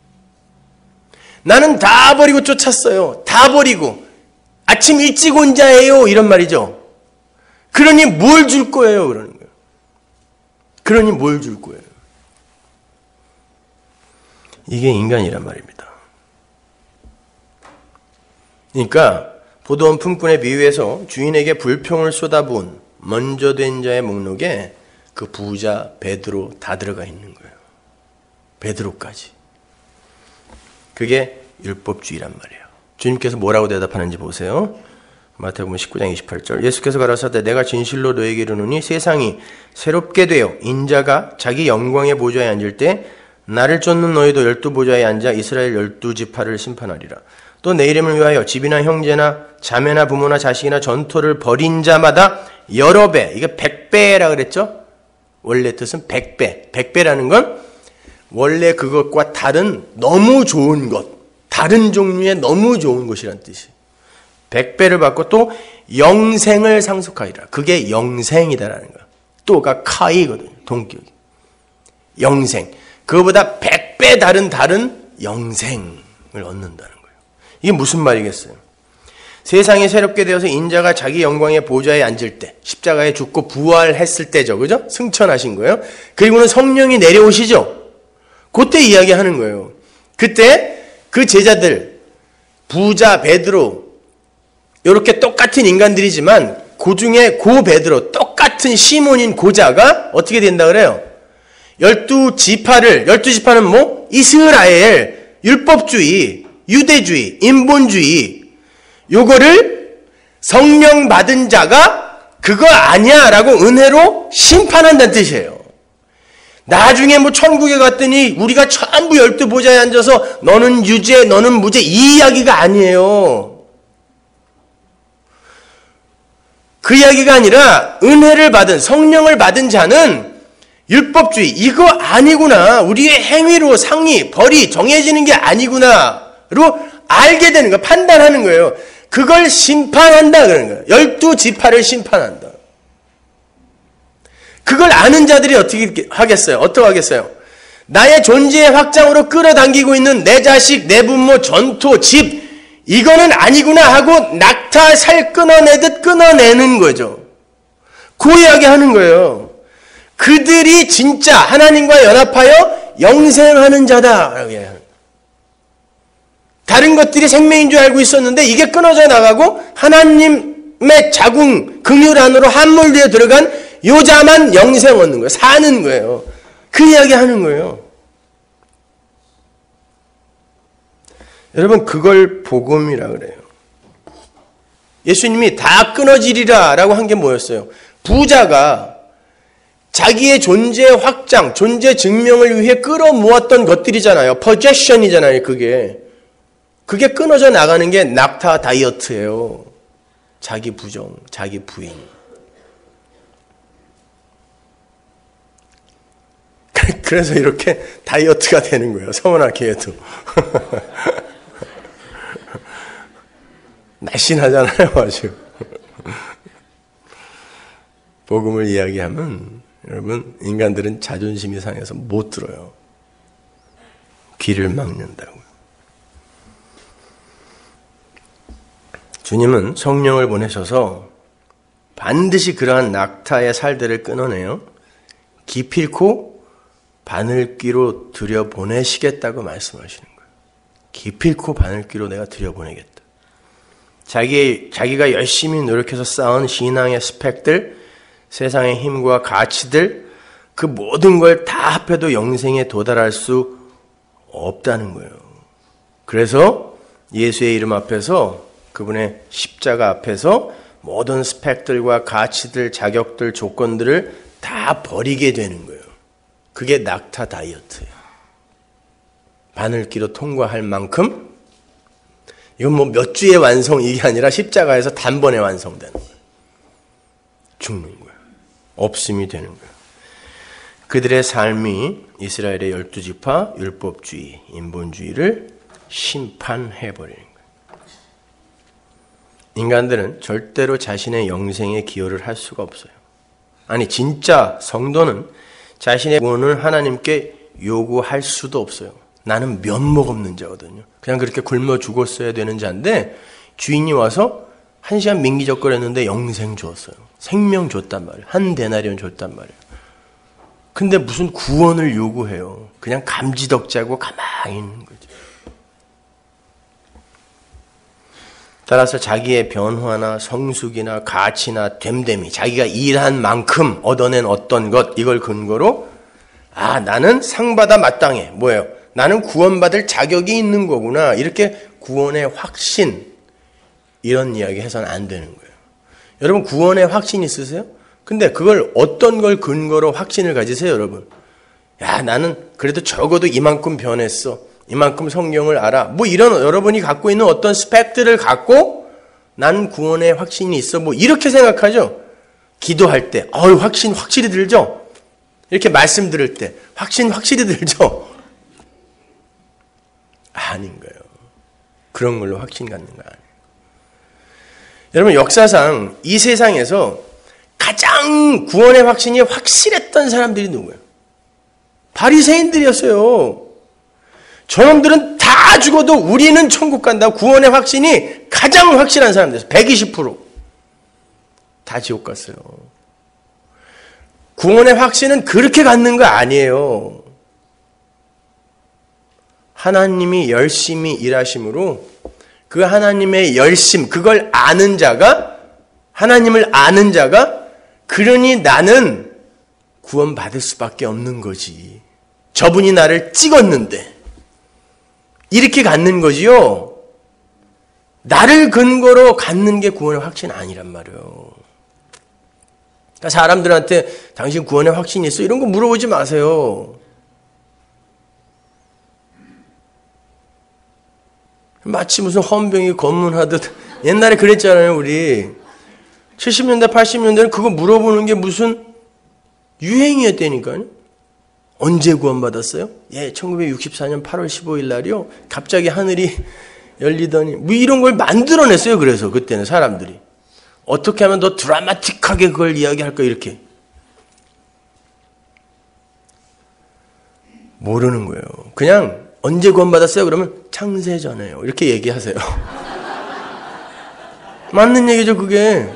나는 다 버리고 쫓았어요. 다 버리고 아침 일찍 온 자예요. 이런 말이죠. 그러니 뭘 줄 거예요? 그러는 거예요. 그러니 뭘 줄 거예요? 이게 인간이란 말입니다. 그러니까 포도원 품꾼의 비유에서 주인에게 불평을 쏟아부은 먼저 된 자의 목록에 그 부자 베드로 다 들어가 있는 거예요. 베드로까지. 그게 율법주의란 말이에요. 주님께서 뭐라고 대답하는지 보세요. 마태복음 19장 28절. 예수께서 가라사대 내가 진실로 너에게 이르노니 세상이 새롭게 되어 인자가 자기 영광의 보좌에 앉을 때 나를 쫓는 너희도 12보좌에 앉아 이스라엘 12지파를 심판하리라. 또 내 이름을 위하여 집이나 형제나 자매나 부모나 자식이나 전토를 벌인 자마다 여러 배, 이게 100배라 그랬죠? 원래 뜻은 100배. 100배라는 건 원래 그것과 다른 너무 좋은 것, 다른 종류의 너무 좋은 것이란 뜻이에요. 100배를 받고 또 영생을 상속하리라. 그게 영생이다라는 거야. 또가 카이거든요. 동격이. 영생. 그거보다 100배 다른 영생을 얻는다는 거예요. 이게 무슨 말이겠어요? 세상이 새롭게 되어서 인자가 자기 영광의 보좌에 앉을 때, 십자가에 죽고 부활했을 때죠. 그죠? 승천하신 거예요. 그리고는 성령이 내려오시죠. 그때 이야기하는 거예요. 그때 그 제자들, 부자 베드로, 이렇게 똑같은 인간들이지만 그 중에 고 베드로, 똑같은 시몬인 고자가 어떻게 된다 그래요? 12지파를, 12지파는 뭐? 이스라엘, 율법주의, 유대주의, 인본주의, 요거를 성령 받은 자가 그거 아니야 라고 은혜로 심판한다는 뜻이에요. 나중에 뭐 천국에 갔더니 우리가 전부 12보좌에 앉아서 너는 유죄, 너는 무죄 이 이야기가 아니에요. 그 이야기가 아니라 은혜를 받은, 성령을 받은 자는 율법주의, 이거 아니구나. 우리의 행위로 상이, 벌이 정해지는 게 아니구나. 로 알게 되는 거예요. 판단하는 거예요. 그걸 심판한다 그러는 거예요. 12지파를 심판한다. 그걸 아는 자들이 어떻게 하겠어요? 어떻게 하겠어요? 나의 존재의 확장으로 끌어당기고 있는 내 자식, 내 부모, 전토, 집 이거는 아니구나 하고 낙타 살 끊어내듯 끊어내는 거죠. 그 이야기 하는 거예요. 그들이 진짜 하나님과 연합하여 영생하는 자다라고 이야기하는 거예요. 다른 것들이 생명인 줄 알고 있었는데 이게 끊어져 나가고 하나님의 자궁, 긍휼 안으로 함몰되어 들어간 요자만 영생 얻는 거예요. 사는 거예요. 그 이야기 하는 거예요. 여러분 그걸 복음이라 그래요. 예수님이 다 끊어지리라 라고 한 게 뭐였어요? 부자가 자기의 존재 확장, 존재 증명을 위해 끌어모았던 것들이잖아요. possession이잖아요. 그게 끊어져 나가는 게 낙타 다이어트예요. 자기 부정, 자기 부인. 그래서 이렇게 다이어트가 되는 거예요. 서문학회에도. 날씬하잖아요. 아주. 복음을 이야기하면 여러분 인간들은 자존심이 상해서 못 들어요. 귀를 막는다고요. 주님은 성령을 보내셔서 반드시 그러한 낙타의 살들을 끊어내요. 기필코 바늘귀로 들여보내시겠다고 말씀하시는 거예요. 기필코 바늘귀로 내가 들여보내겠다. 자기가 열심히 노력해서 쌓은 신앙의 스펙들, 세상의 힘과 가치들, 그 모든 걸 다 합해도 영생에 도달할 수 없다는 거예요. 그래서 예수의 이름 앞에서, 그분의 십자가 앞에서 모든 스펙들과 가치들, 자격들, 조건들을 다 버리게 되는 거예요. 그게 낙타 다이어트예요. 바늘귀로 통과할 만큼, 이건 뭐 몇 주의 완성, 이게 아니라 십자가에서 단번에 완성되는 거예요. 죽는 거예요. 없음이 되는 거예요. 그들의 삶이 이스라엘의 12지파, 율법주의, 인본주의를 심판해버리는 거예요. 인간들은 절대로 자신의 영생에 기여를 할 수가 없어요. 아니, 진짜 성도는 자신의 구원을 하나님께 요구할 수도 없어요. 나는 면목 없는 자거든요. 그냥 그렇게 굶어 죽었어야 되는 자인데 주인이 와서 1시간 민기적거렸는데 영생 줬어요. 생명 줬단 말이에요. 한 데나리온 줬단 말이에요. 근데 무슨 구원을 요구해요. 그냥 감지덕지하고 가만히 있는 거죠. 따라서 자기의 변화나 성숙이나 가치나 됨됨이, 자기가 일한 만큼 얻어낸 어떤 것, 이걸 근거로 나는 상받아 마땅해. 뭐예요? 나는 구원받을 자격이 있는 거구나. 이렇게 구원의 확신, 이런 이야기 해서는 안 되는 거예요. 여러분 구원의 확신 있으세요? 근데 그걸 어떤 걸 근거로 확신을 가지세요, 여러분? 나는 그래도 적어도 이만큼 변했어. 이만큼 성경을 알아. 뭐 이런 여러분이 갖고 있는 어떤 스펙들을 갖고 나는 구원의 확신이 있어. 뭐 이렇게 생각하죠? 기도할 때, 확실히 들죠? 이렇게 말씀 들을 때, 확실히 들죠? 아닌 거예요. 그런 걸로 확신 갖는 거 아니에요. 여러분 역사상 이 세상에서 가장 구원의 확신이 확실했던 사람들이 누구예요? 바리새인들이었어요. 저놈들은 다 죽어도 우리는 천국 간다. 구원의 확신이 가장 확실한 사람들, 120%. 다 지옥 갔어요. 구원의 확신은 그렇게 갖는 거 아니에요. 하나님이 열심히 일하심으로 그 하나님의 열심, 그걸 아는 자가, 하나님을 아는 자가, 그러니 나는 구원받을 수밖에 없는 거지. 저분이 나를 찍었는데. 이렇게 갖는 거지요. 나를 근거로 갖는 게 구원의 확신 아니란 말이에요. 그러니까 사람들한테 당신 구원의 확신이 있어? 이런 거 물어보지 마세요. 마치 무슨 헌병이 검문하듯 옛날에 그랬잖아요. 우리 70년대 80년대는 그거 물어보는 게 무슨 유행이었다니까요. 언제 구원받았어요? 1964년 8월 15일 날이요. 갑자기 하늘이 열리더니 뭐 이런 걸 만들어냈어요. 그래서 그때는 사람들이 어떻게 하면 더 드라마틱하게 그걸 이야기할까 이렇게 모르는 거예요. 그냥 언제 구원받았어요? 그러면 창세전에요. 이렇게 얘기하세요. 맞는 얘기죠, 그게.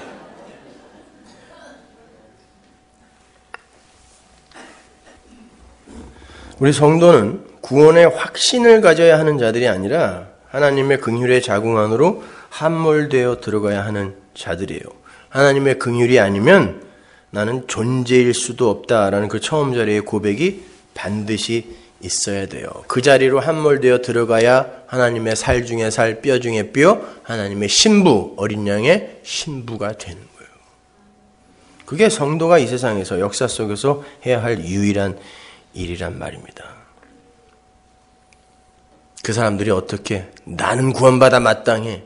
우리 성도는 구원의 확신을 가져야 하는 자들이 아니라 하나님의 긍휼의 자궁 안으로 함몰되어 들어가야 하는 자들이에요. 하나님의 긍휼이 아니면 나는 존재일 수도 없다라는 그 처음 자리의 고백이 반드시 있어야 돼요. 그 자리로 함몰되어 들어가야 하나님의 살 중에 살, 뼈 중에 뼈, 하나님의 신부, 어린 양의 신부가 되는 거예요. 그게 성도가 이 세상에서 역사 속에서 해야 할 유일한 일이란 말입니다. 그 사람들이 어떻게 나는 구원받아 마땅해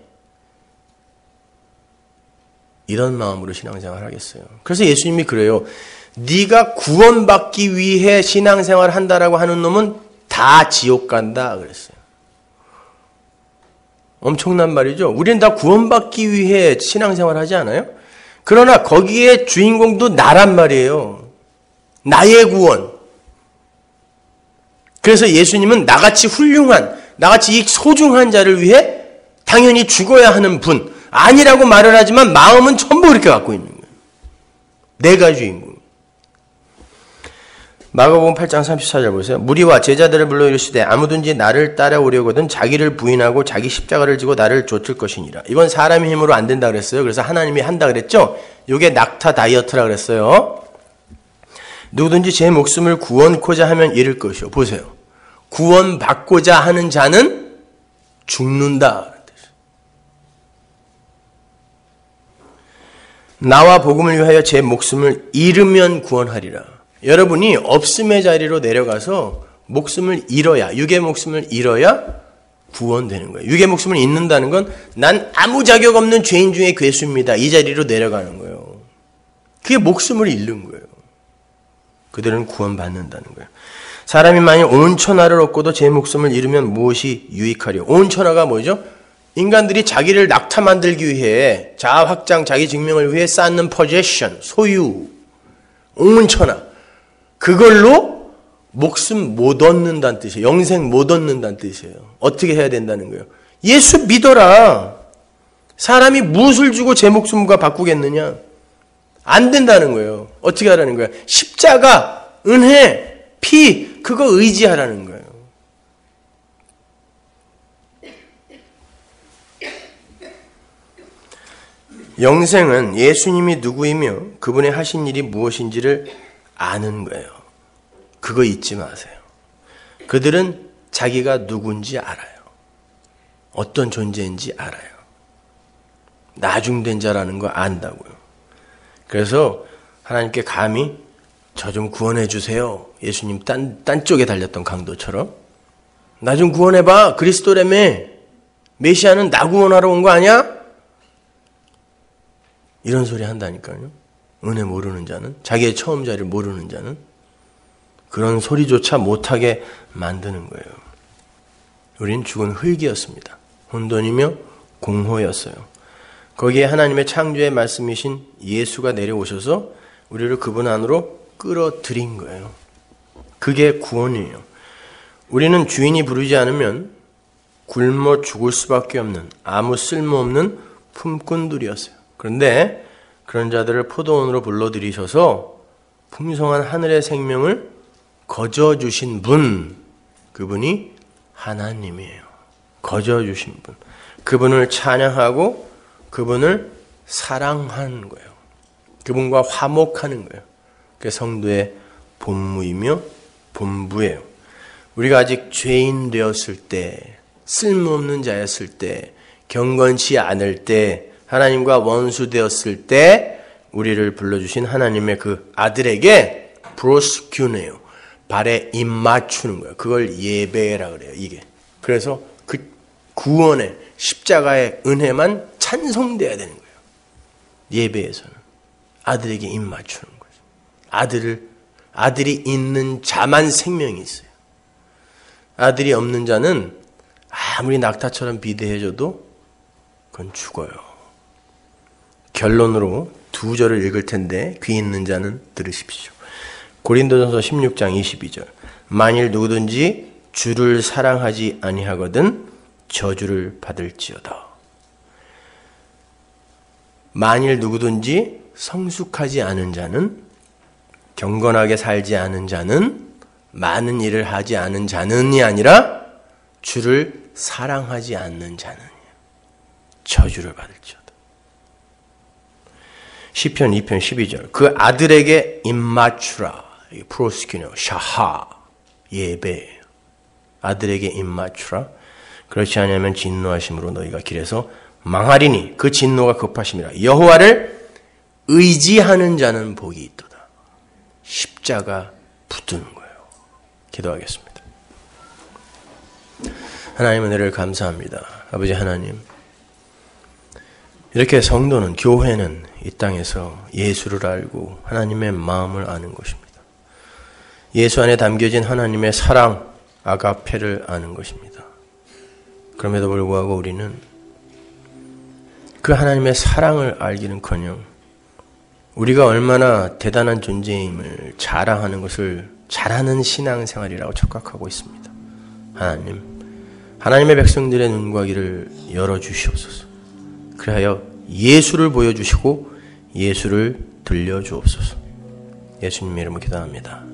이런 마음으로 신앙생활을 하겠어요. 그래서 예수님이 그래요. 네가 구원받기 위해 신앙생활을 한다라고 하는 놈은 다 지옥 간다 그랬어요. 엄청난 말이죠. 우리는 다 구원받기 위해 신앙생활을 하지 않아요? 그러나 거기에 주인공도 나란 말이에요. 나의 구원. 그래서 예수님은 나같이 훌륭한, 나같이 이 소중한 자를 위해 당연히 죽어야 하는 분, 아니라고 말을 하지만 마음은 전부 그렇게 갖고 있는 거예요. 내가 주인공. 마가복음 8장 34절 보세요. 무리와 제자들을 불러 이르시되 아무든지 나를 따라오려거든 자기를 부인하고 자기 십자가를 지고 나를 좇을 것이니라. 이건 사람의 힘으로 안 된다 그랬어요. 그래서 하나님이 한다 그랬죠. 이게 낙타 다이어트라 그랬어요. 누구든지 제 목숨을 구원코자 하면 잃을 것이요. 보세요. 구원받고자 하는 자는 죽는다. 나와 복음을 위하여 제 목숨을 잃으면 구원하리라. 여러분이 없음의 자리로 내려가서 목숨을 잃어야, 육의 목숨을 잃어야 구원되는 거예요. 육의 목숨을 잃는다는 건 난 아무 자격 없는 죄인 중에 괴수입니다. 이 자리로 내려가는 거예요. 그게 목숨을 잃는 거예요. 그들은 구원받는다는 거예요. 사람이 만일 온 천하를 얻고도 제 목숨을 잃으면 무엇이 유익하리요? 온 천하가 뭐죠? 인간들이 자기를 낙타 만들기 위해 자아 확장, 자기 증명을 위해 쌓는 possession, 소유, 온 천하. 그걸로 목숨 못 얻는다는 뜻이에요. 영생 못 얻는다는 뜻이에요. 어떻게 해야 된다는 거예요? 예수 믿어라. 사람이 무엇을 주고 제 목숨과 바꾸겠느냐? 안 된다는 거예요. 어떻게 하라는 거예요? 십자가, 은혜, 피, 그거 의지하라는 거예요. 영생은 예수님이 누구이며 그분의 하신 일이 무엇인지를 아는 거예요. 그거 잊지 마세요. 그들은 자기가 누군지 알아요. 어떤 존재인지 알아요. 나중된 자라는 거 안다고요. 그래서 하나님께 감히 저 좀 구원해 주세요. 예수님 딴 쪽에 달렸던 강도처럼 나 좀 구원해봐. 그리스도라며. 메시아는 나 구원하러 온 거 아니야? 이런 소리 한다니까요. 은혜 모르는 자는, 자기의 처음 자리를 모르는 자는 그런 소리조차 못하게 만드는 거예요. 우린 죽은 흙이었습니다. 혼돈이며 공허였어요. 거기에 하나님의 창조의 말씀이신 예수가 내려오셔서 우리를 그분 안으로 끌어들인 거예요. 그게 구원이에요. 우리는 주인이 부르지 않으면 굶어 죽을 수밖에 없는 아무 쓸모없는 품꾼들이었어요. 그런데 그런 자들을 포도원으로 불러들이셔서 풍성한 하늘의 생명을 거저주신 분, 그분이 하나님이에요. 거저주신 분. 그분을 찬양하고 그분을 사랑하는 거예요. 그분과 화목하는 거예요. 그게 성도의 본무이며 본부예요. 우리가 아직 죄인 되었을 때, 쓸모없는 자였을 때, 경건치 않을 때, 하나님과 원수 되었을 때 우리를 불러주신 하나님의 그 아들에게 브로스큐네요. 발에 입 맞추는 거예요. 그걸 예배라 그래요. 이게. 그래서 그 구원의 십자가의 은혜만 찬송돼야 되는 거예요. 예배에서는 아들에게 입 맞추는 거죠. 아들이 있는 자만 생명이 있어요. 아들이 없는 자는 아무리 낙타처럼 비대해져도 그건 죽어요. 결론으로 두 절을 읽을 텐데 귀 있는 자는 들으십시오. 고린도전서 16장 22절. 만일 누구든지 주를 사랑하지 아니하거든 저주를 받을지어다. 만일 누구든지 성숙하지 않은 자는, 경건하게 살지 않은 자는, 많은 일을 하지 않은 자는이 아니라 주를 사랑하지 않는 자는 저주를 받을지어다. 시편 2편 12절. 그 아들에게 입맞추라. 프로스키노 샤하 예배. 아들에게 입맞추라. 그렇지 않으면 진노하심으로 너희가 길에서 망하리니 그 진노가 급하심이라. 여호와를 의지하는 자는 복이 있도다. 십자가 붙드는 거예요. 기도하겠습니다. 하나님 은혜를 감사합니다. 아버지 하나님, 이렇게 성도는, 교회는 이 땅에서 예수를 알고 하나님의 마음을 아는 것입니다. 예수 안에 담겨진 하나님의 사랑, 아가페를 아는 것입니다. 그럼에도 불구하고 우리는 그 하나님의 사랑을 알기는커녕 우리가 얼마나 대단한 존재임을 자랑하는 것을 잘하는 신앙생활이라고 착각하고 있습니다. 하나님, 하나님의 백성들의 눈과 귀를 열어주시옵소서. 그리하여 예수를 보여주시고 예수를 들려주옵소서. 예수님의 이름으로 기도합니다.